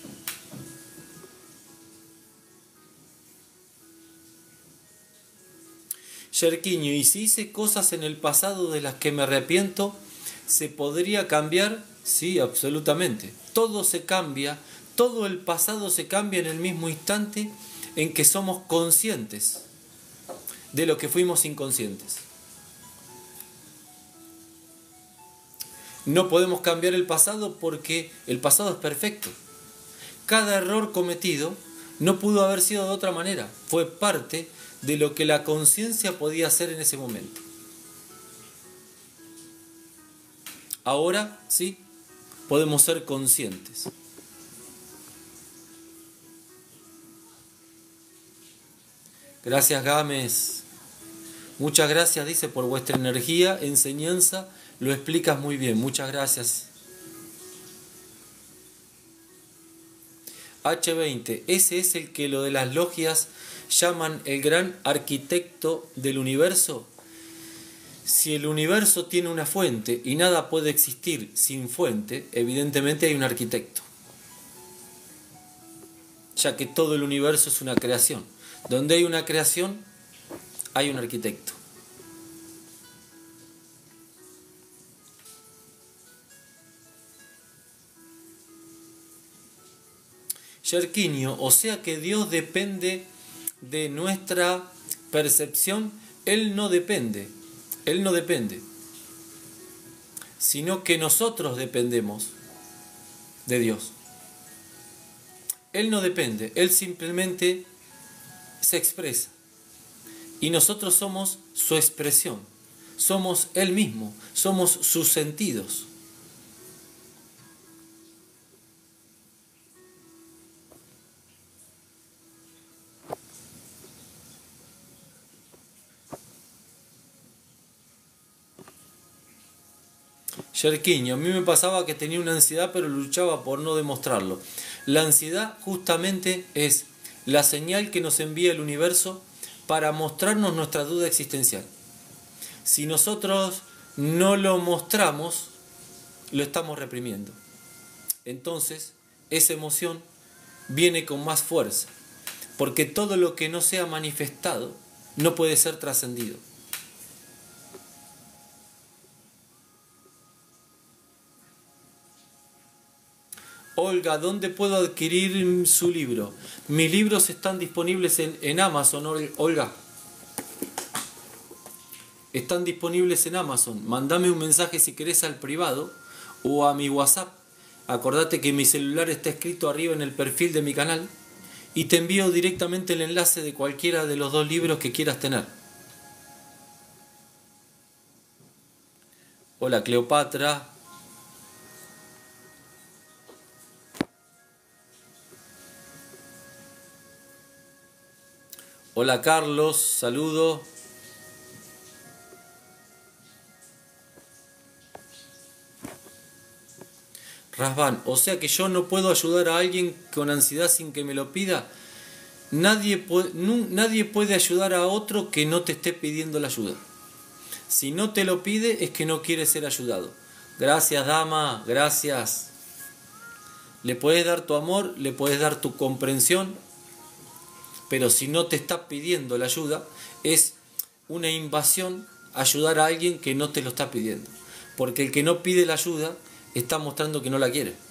Yerquiño, y si hice cosas en el pasado de las que me arrepiento, ¿se podría cambiar? Sí, absolutamente. Todo se cambia, todo el pasado se cambia en el mismo instante en que somos conscientes de lo que fuimos inconscientes. No podemos cambiar el pasado porque el pasado es perfecto. Cada error cometido no pudo haber sido de otra manera. Fue parte de lo que la conciencia podía hacer en ese momento. Ahora sí, podemos ser conscientes. Gracias, Gámez. Muchas gracias, dice, por vuestra energía, enseñanza. Lo explicas muy bien. Muchas gracias. H veinte. Ese es el que lo de las logias llaman el gran arquitecto del universo. Si el universo tiene una fuente y nada puede existir sin fuente, evidentemente hay un arquitecto, ya que todo el universo es una creación. Donde hay una creación, hay un arquitecto. Yerquiño, o sea que Dios depende de nuestra percepción. Él no depende, Él no depende, sino que nosotros dependemos de Dios. Él no depende, Él simplemente se expresa. Y nosotros somos su expresión, somos Él mismo, somos sus sentidos. Yerquiño, a mí me pasaba que tenía una ansiedad, pero luchaba por no demostrarlo. La ansiedad justamente es la señal que nos envía el universo para mostrarnos nuestra duda existencial. Si nosotros no lo mostramos, lo estamos reprimiendo. Entonces, esa emoción viene con más fuerza, porque todo lo que no sea manifestado no puede ser trascendido. Olga, ¿dónde puedo adquirir su libro? Mis libros están disponibles en, en Amazon, Olga. Están disponibles en Amazon. Mándame un mensaje si querés al privado o a mi WhatsApp. Acordate que mi celular está escrito arriba en el perfil de mi canal y te envío directamente el enlace de cualquiera de los dos libros que quieras tener. Hola, Cleopatra. Hola Carlos, saludo. Rasvan, o sea que yo no puedo ayudar a alguien con ansiedad sin que me lo pida. Nadie puede, no, nadie puede ayudar a otro que no te esté pidiendo la ayuda. Si no te lo pide es que no quiere ser ayudado. Gracias, dama, gracias. Le puedes dar tu amor, le puedes dar tu comprensión, pero si no te está pidiendo la ayuda, es una invasión ayudar a alguien que no te lo está pidiendo. Porque el que no pide la ayuda está mostrando que no la quiere.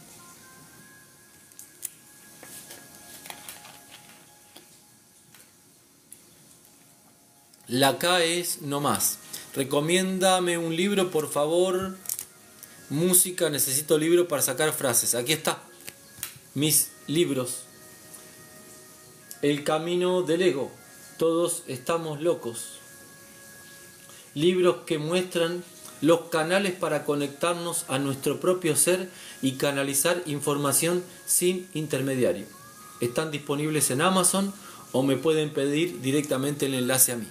La K es no más. Recomiéndame un libro, por favor. Música, necesito libro para sacar frases. Aquí está. Mis libros. El camino del ego. Todos estamos locos. Libros que muestran los canales para conectarnos a nuestro propio ser y canalizar información sin intermediario. Están disponibles en Amazon o me pueden pedir directamente el enlace a mí.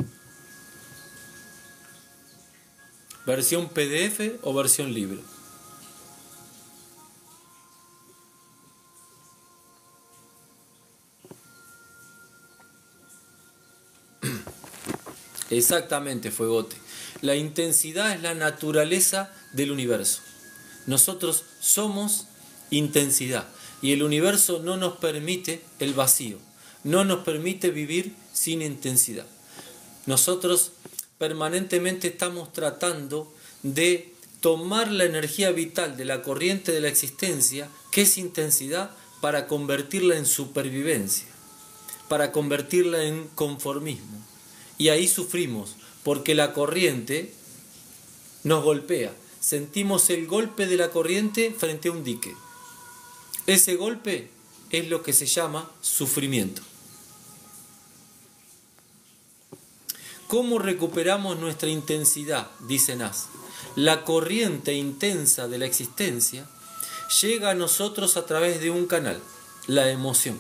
Versión P D F o versión libre. Exactamente, Fuegote. La intensidad es la naturaleza del universo. Nosotros somos intensidad y el universo no nos permite el vacío, no nos permite vivir sin intensidad. Nosotros permanentemente estamos tratando de tomar la energía vital de la corriente de la existencia, que es intensidad, para convertirla en supervivencia, para convertirla en conformismo. Y ahí sufrimos, porque la corriente nos golpea. Sentimos el golpe de la corriente frente a un dique. Ese golpe es lo que se llama sufrimiento. ¿Cómo recuperamos nuestra intensidad? Dice Nas. La corriente intensa de la existencia llega a nosotros a través de un canal, la emoción.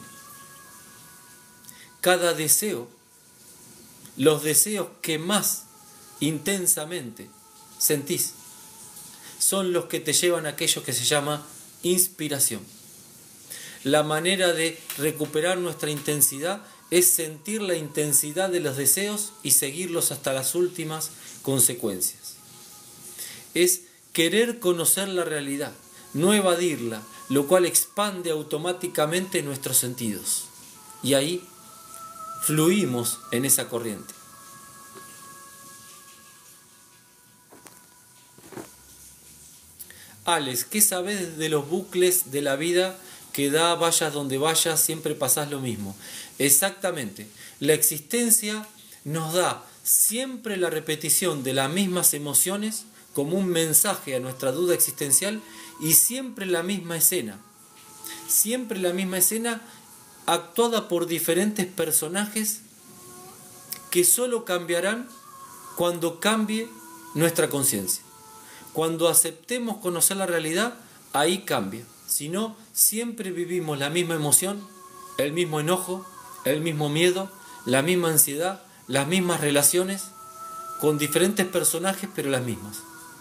Cada deseo, los deseos que más intensamente sentís, son los que te llevan a aquello que se llama inspiración. La manera de recuperar nuestra intensidad es sentir la intensidad de los deseos y seguirlos hasta las últimas consecuencias. Es querer conocer la realidad, no evadirla, lo cual expande automáticamente nuestros sentidos. Y ahí fluimos en esa corriente. Alex, ¿qué sabes de los bucles de la vida que da vayas donde vayas, siempre pasás lo mismo? Exactamente. La existencia nos da siempre la repetición de las mismas emociones como un mensaje a nuestra duda existencial y siempre la misma escena. Siempre la misma escena actuada por diferentes personajes que solo cambiarán cuando cambie nuestra conciencia. Cuando aceptemos conocer la realidad, ahí cambia. Si no, siempre vivimos la misma emoción, el mismo enojo, el mismo miedo, la misma ansiedad, las mismas relaciones, con diferentes personajes, pero las mismas.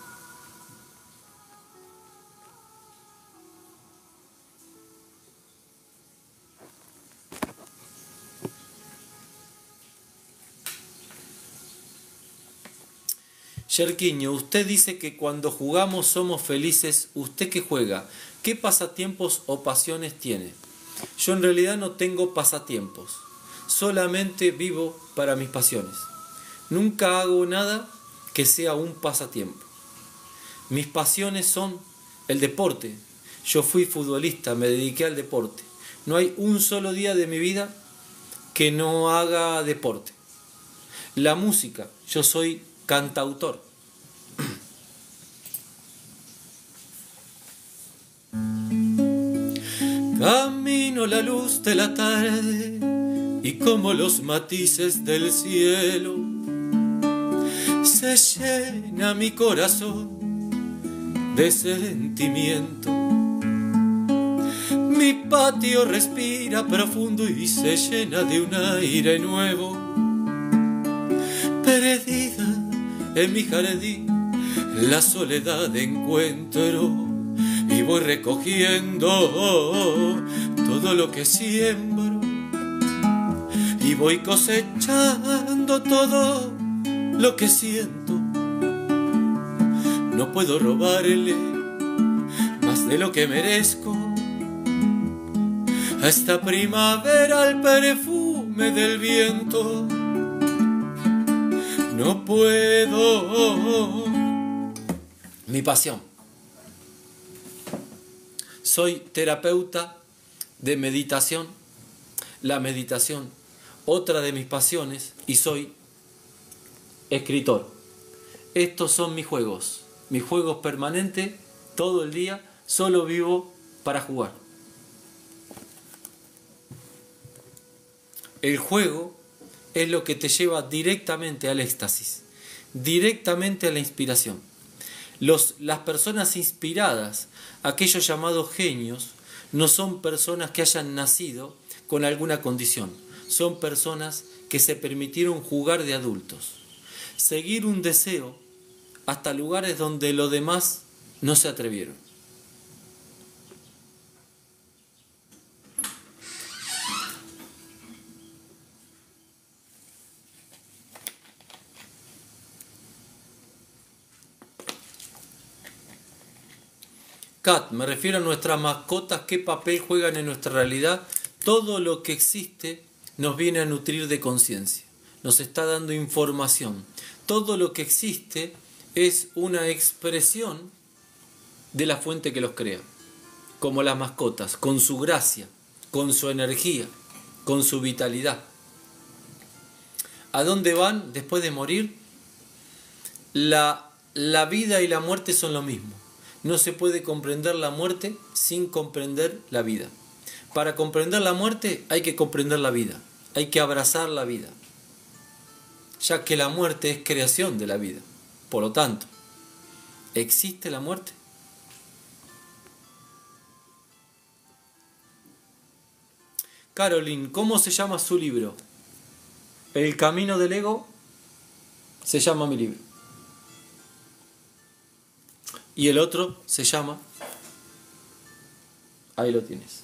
Yerquiño, usted dice que cuando jugamos somos felices. ¿Usted qué juega? ¿Qué pasatiempos o pasiones tiene? Yo en realidad no tengo pasatiempos. Solamente vivo para mis pasiones. Nunca hago nada que sea un pasatiempo. Mis pasiones son el deporte. Yo fui futbolista, me dediqué al deporte. No hay un solo día de mi vida que no haga deporte. La música, yo soy cantautor. Camino la luz de la tarde y como los matices del cielo se llena mi corazón de sentimiento. Mi patio respira profundo y se llena de un aire nuevo. Perdida en mi jardín la soledad encuentro y voy recogiendo todo lo que siembro y voy cosechando todo lo que siento. No puedo robarle más de lo que merezco a esta primavera el perfume del viento. No puedo. Mi pasión. Soy terapeuta de meditación, la meditación, otra de mis pasiones, y soy escritor. Estos son mis juegos, mis juegos permanentes, todo el día, solo vivo para jugar. El juego es lo que te lleva directamente al éxtasis, directamente a la inspiración. Los, las personas inspiradas, aquellos llamados genios, no son personas que hayan nacido con alguna condición. Son personas que se permitieron jugar de adultos, seguir un deseo hasta lugares donde los demás no se atrevieron. Kat, me refiero a nuestras mascotas, qué papel juegan en nuestra realidad. Todo lo que existe nos viene a nutrir de conciencia, nos está dando información. Todo lo que existe es una expresión de la fuente que los crea, como las mascotas, con su gracia, con su energía, con su vitalidad. ¿A dónde van después de morir? La, la vida y la muerte son lo mismo. No se puede comprender la muerte sin comprender la vida. Para comprender la muerte hay que comprender la vida, hay que abrazar la vida, ya que la muerte es creación de la vida. Por lo tanto, ¿existe la muerte? Caroline, ¿cómo se llama su libro? El camino del ego se llama mi libro. Y el otro se llama, ahí lo tienes.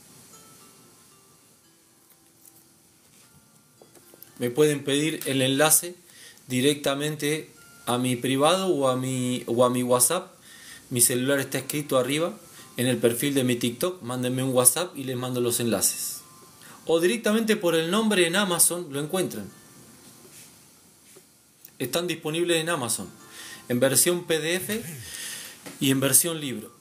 Me pueden pedir el enlace directamente a mi privado o a mi, o a mi WhatsApp. Mi celular está escrito arriba en el perfil de mi TikTok. Mándenme un WhatsApp y les mando los enlaces. O directamente por el nombre en Amazon lo encuentran. Están disponibles en Amazon, en versión P D F y en versión libro.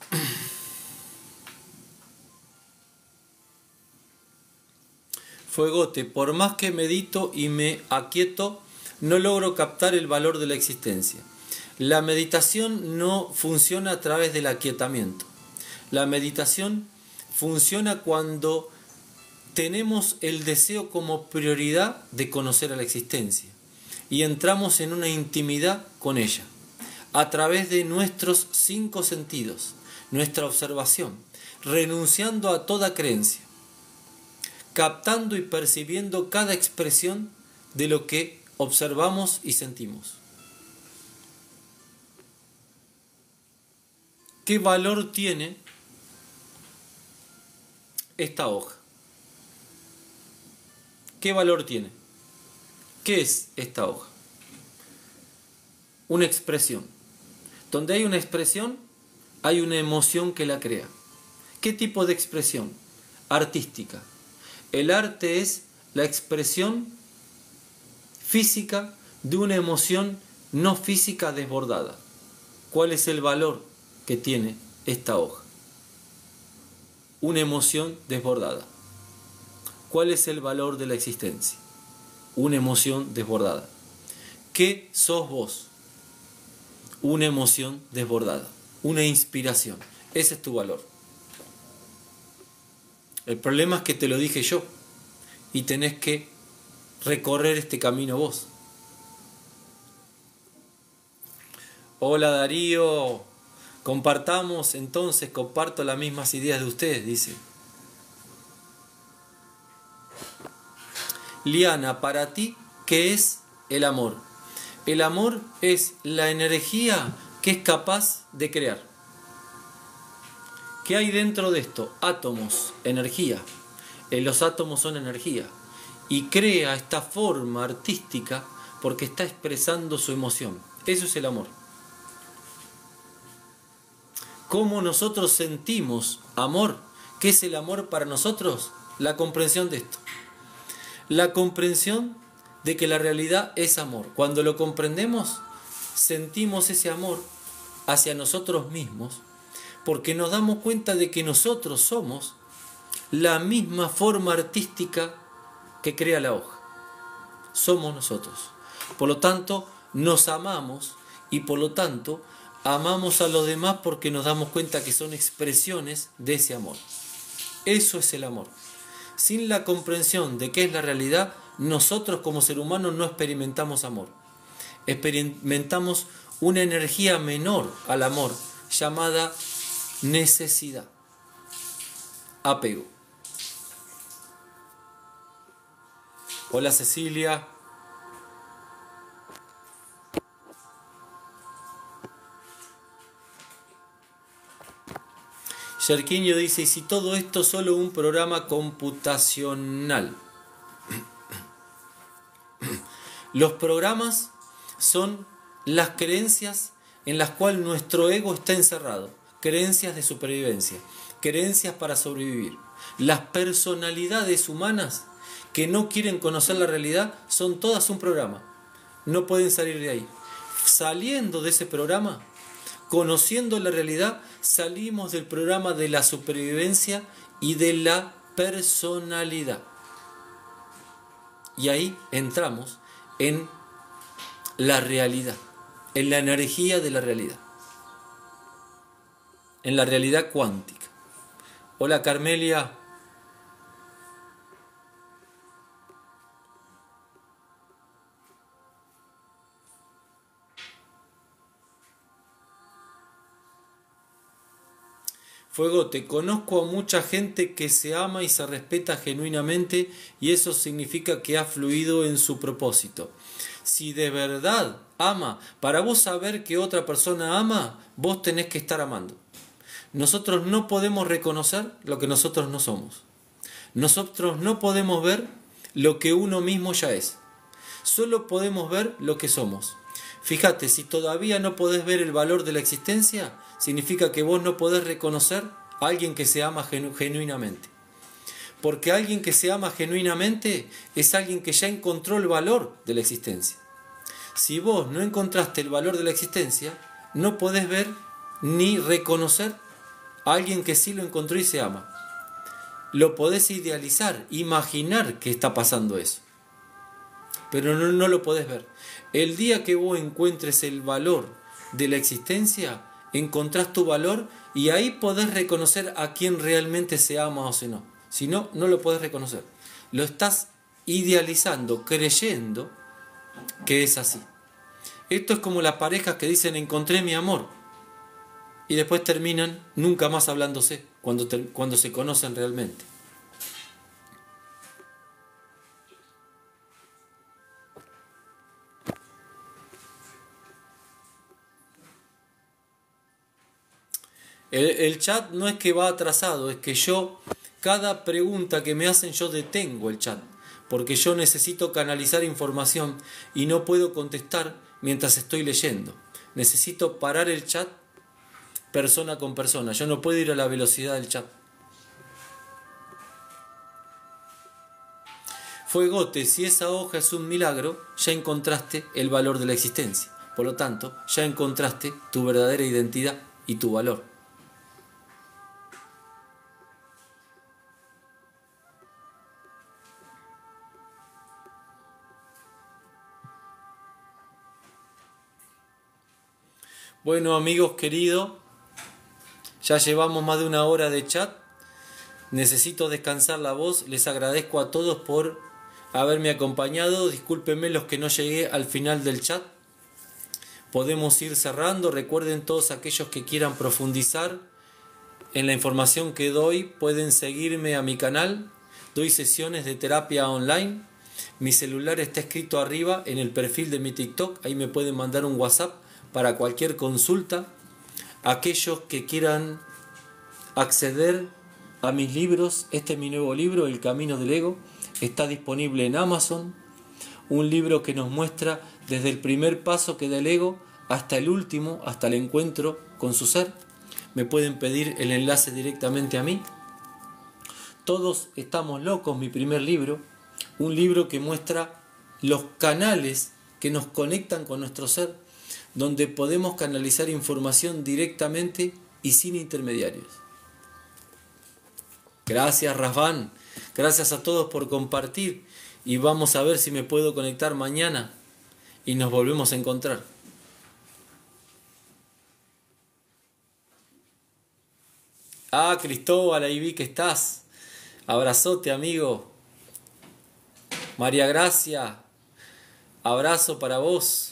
Fuegote, por más que medito y me aquieto, no logro captar el valor de la existencia. La meditación no funciona a través del aquietamiento. La meditación funciona cuando tenemos el deseo como prioridad de conocer a la existencia y entramos en una intimidad con ella a través de nuestros cinco sentidos, nuestra observación, renunciando a toda creencia, captando y percibiendo cada expresión de lo que observamos y sentimos. ¿Qué valor tiene esta hoja? ¿Qué valor tiene? ¿Qué es esta hoja? Una expresión. Donde hay una expresión, hay una emoción que la crea. ¿Qué tipo de expresión? Artística. El arte es la expresión física de una emoción no física desbordada. ¿Cuál es el valor que tiene esta hoja? Una emoción desbordada. ¿Cuál es el valor de la existencia? Una emoción desbordada. ¿Qué sos vos? Una emoción desbordada, una inspiración. Ese es tu valor. El problema es que te lo dije yo y tenés que recorrer este camino vos. Hola Darío, compartamos entonces, comparto las mismas ideas de ustedes, dice. Liana, para ti, ¿qué es el amor? El amor es la energía que es capaz de crear. ¿Qué hay dentro de esto? Átomos, energía. Eh, los átomos son energía. Y crea esta forma artística porque está expresando su emoción. Eso es el amor. ¿Cómo nosotros sentimos amor? ¿Qué es el amor para nosotros? La comprensión de esto. La comprensión de que la realidad es amor. Cuando lo comprendemos, sentimos ese amor hacia nosotros mismos, porque nos damos cuenta de que nosotros somos la misma forma artística que crea la hoja. Somos nosotros. Por lo tanto, nos amamos y por lo tanto, amamos a los demás porque nos damos cuenta que son expresiones de ese amor. Eso es el amor. Sin la comprensión de qué es la realidad, nosotros como ser humano no experimentamos amor. Experimentamos una energía menor al amor, llamada necesidad, apego. Hola Cecilia. Yerquinho dice, y si todo esto es solo un programa computacional. Los programas son las creencias en las cuales nuestro ego está encerrado. Creencias de supervivencia, creencias para sobrevivir. Las personalidades humanas que no quieren conocer la realidad son todas un programa. No pueden salir de ahí. Saliendo de ese programa, conociendo la realidad, salimos del programa de la supervivencia y de la personalidad. Y ahí entramos en la realidad, en la energía de la realidad, en la realidad cuántica. Hola Carmelia. Fuego, te conozco a mucha gente que se ama y se respeta genuinamente y eso significa que ha fluido en su propósito. Si de verdad ama, para vos saber que otra persona ama, vos tenés que estar amando. Nosotros no podemos reconocer lo que nosotros no somos. Nosotros no podemos ver lo que uno mismo ya es. Solo podemos ver lo que somos. Fíjate, si todavía no podés ver el valor de la existencia, significa que vos no podés reconocer a alguien que se ama genu- genuinamente. Porque alguien que se ama genuinamente es alguien que ya encontró el valor de la existencia. Si vos no encontraste el valor de la existencia, no podés ver ni reconocer a alguien que sí lo encontró y se ama. Lo podés idealizar, imaginar que está pasando eso. Pero no, no lo podés ver. El día que vos encuentres el valor de la existencia, encontrás tu valor y ahí podés reconocer a quién realmente se ama o si no. Si no, no lo podés reconocer. Lo estás idealizando, creyendo que es así. Esto es como las parejas que dicen encontré mi amor y después terminan nunca más hablándose cuando, te, cuando se conocen realmente. El, el chat no es que va atrasado, es que yo, cada pregunta que me hacen yo detengo el chat, porque yo necesito canalizar información y no puedo contestar mientras estoy leyendo. Necesito parar el chat persona con persona, yo no puedo ir a la velocidad del chat. Fuegote, si esa hoja es un milagro, ya encontraste el valor de la existencia. Por lo tanto, ya encontraste tu verdadera identidad y tu valor. Bueno, amigos queridos, ya llevamos más de una hora de chat. Necesito descansar la voz. Les agradezco a todos por haberme acompañado. Discúlpenme los que no llegué al final del chat. Podemos ir cerrando. Recuerden, todos aquellos que quieran profundizar en la información que doy, pueden seguirme a mi canal. Doy sesiones de terapia online. Mi celular está escrito arriba en el perfil de mi TikTok. Ahí me pueden mandar un WhatsApp para cualquier consulta. Aquellos que quieran acceder a mis libros, este es mi nuevo libro, El Camino del Ego, está disponible en Amazon. Un libro que nos muestra desde el primer paso que da el ego hasta el último, hasta el encuentro con su ser. Me pueden pedir el enlace directamente a mí. Todos estamos locos, mi primer libro. Un libro que muestra los canales que nos conectan con nuestro ser, donde podemos canalizar información directamente y sin intermediarios. Gracias, Rafán. Gracias a todos por compartir. Y vamos a ver si me puedo conectar mañana y nos volvemos a encontrar. Ah, Cristóbal, ahí vi que estás. Abrazote, amigo. María Gracia, abrazo para vos.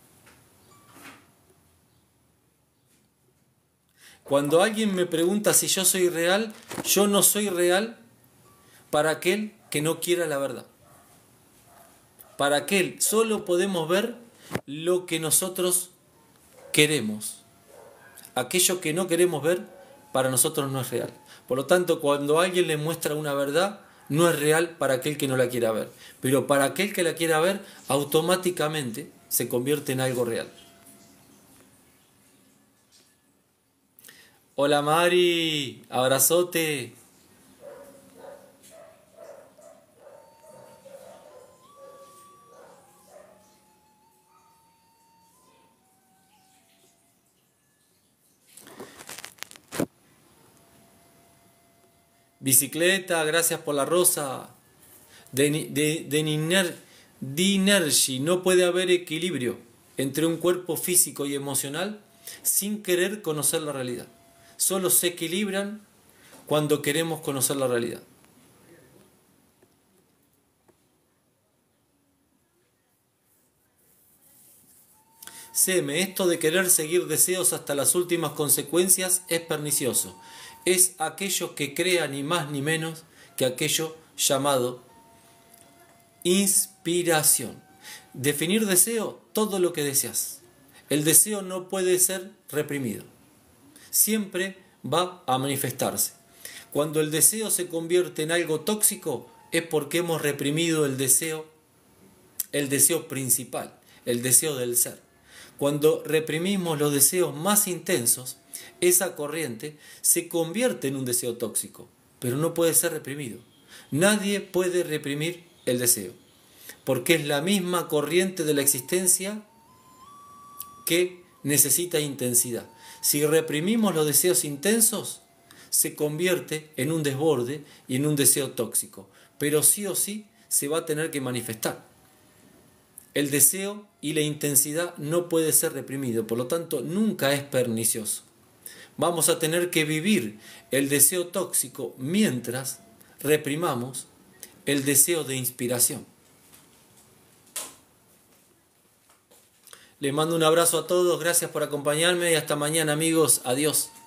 Cuando alguien me pregunta si yo soy real, yo no soy real para aquel que no quiera la verdad. Para aquel solo podemos ver lo que nosotros queremos. Aquello que no queremos ver, para nosotros no es real. Por lo tanto, cuando alguien le muestra una verdad, no es real para aquel que no la quiera ver. Pero para aquel que la quiera ver, automáticamente se convierte en algo real. Hola Mari, abrazote. Bicicleta, gracias por la rosa. De, de, de Niner, Dinergy, no puede haber equilibrio entre un cuerpo físico y emocional sin querer conocer la realidad. Solo se equilibran cuando queremos conocer la realidad. Séme, esto de querer seguir deseos hasta las últimas consecuencias es pernicioso. Es aquello que crea ni más ni menos que aquello llamado inspiración. Definir deseo, todo lo que deseas. El deseo no puede ser reprimido. Siempre va a manifestarse. Cuando el deseo se convierte en algo tóxico, es porque hemos reprimido el deseo, el deseo principal, el deseo del ser. Cuando reprimimos los deseos más intensos, esa corriente se convierte en un deseo tóxico, pero no puede ser reprimido. Nadie puede reprimir el deseo, porque es la misma corriente de la existencia que necesita intensidad. Si reprimimos los deseos intensos, se convierte en un desborde y en un deseo tóxico, pero sí o sí se va a tener que manifestar. El deseo y la intensidad no puede ser reprimido, por lo tanto nunca es pernicioso. Vamos a tener que vivir el deseo tóxico mientras reprimamos el deseo de inspiración. Les mando un abrazo a todos, gracias por acompañarme y hasta mañana amigos, adiós.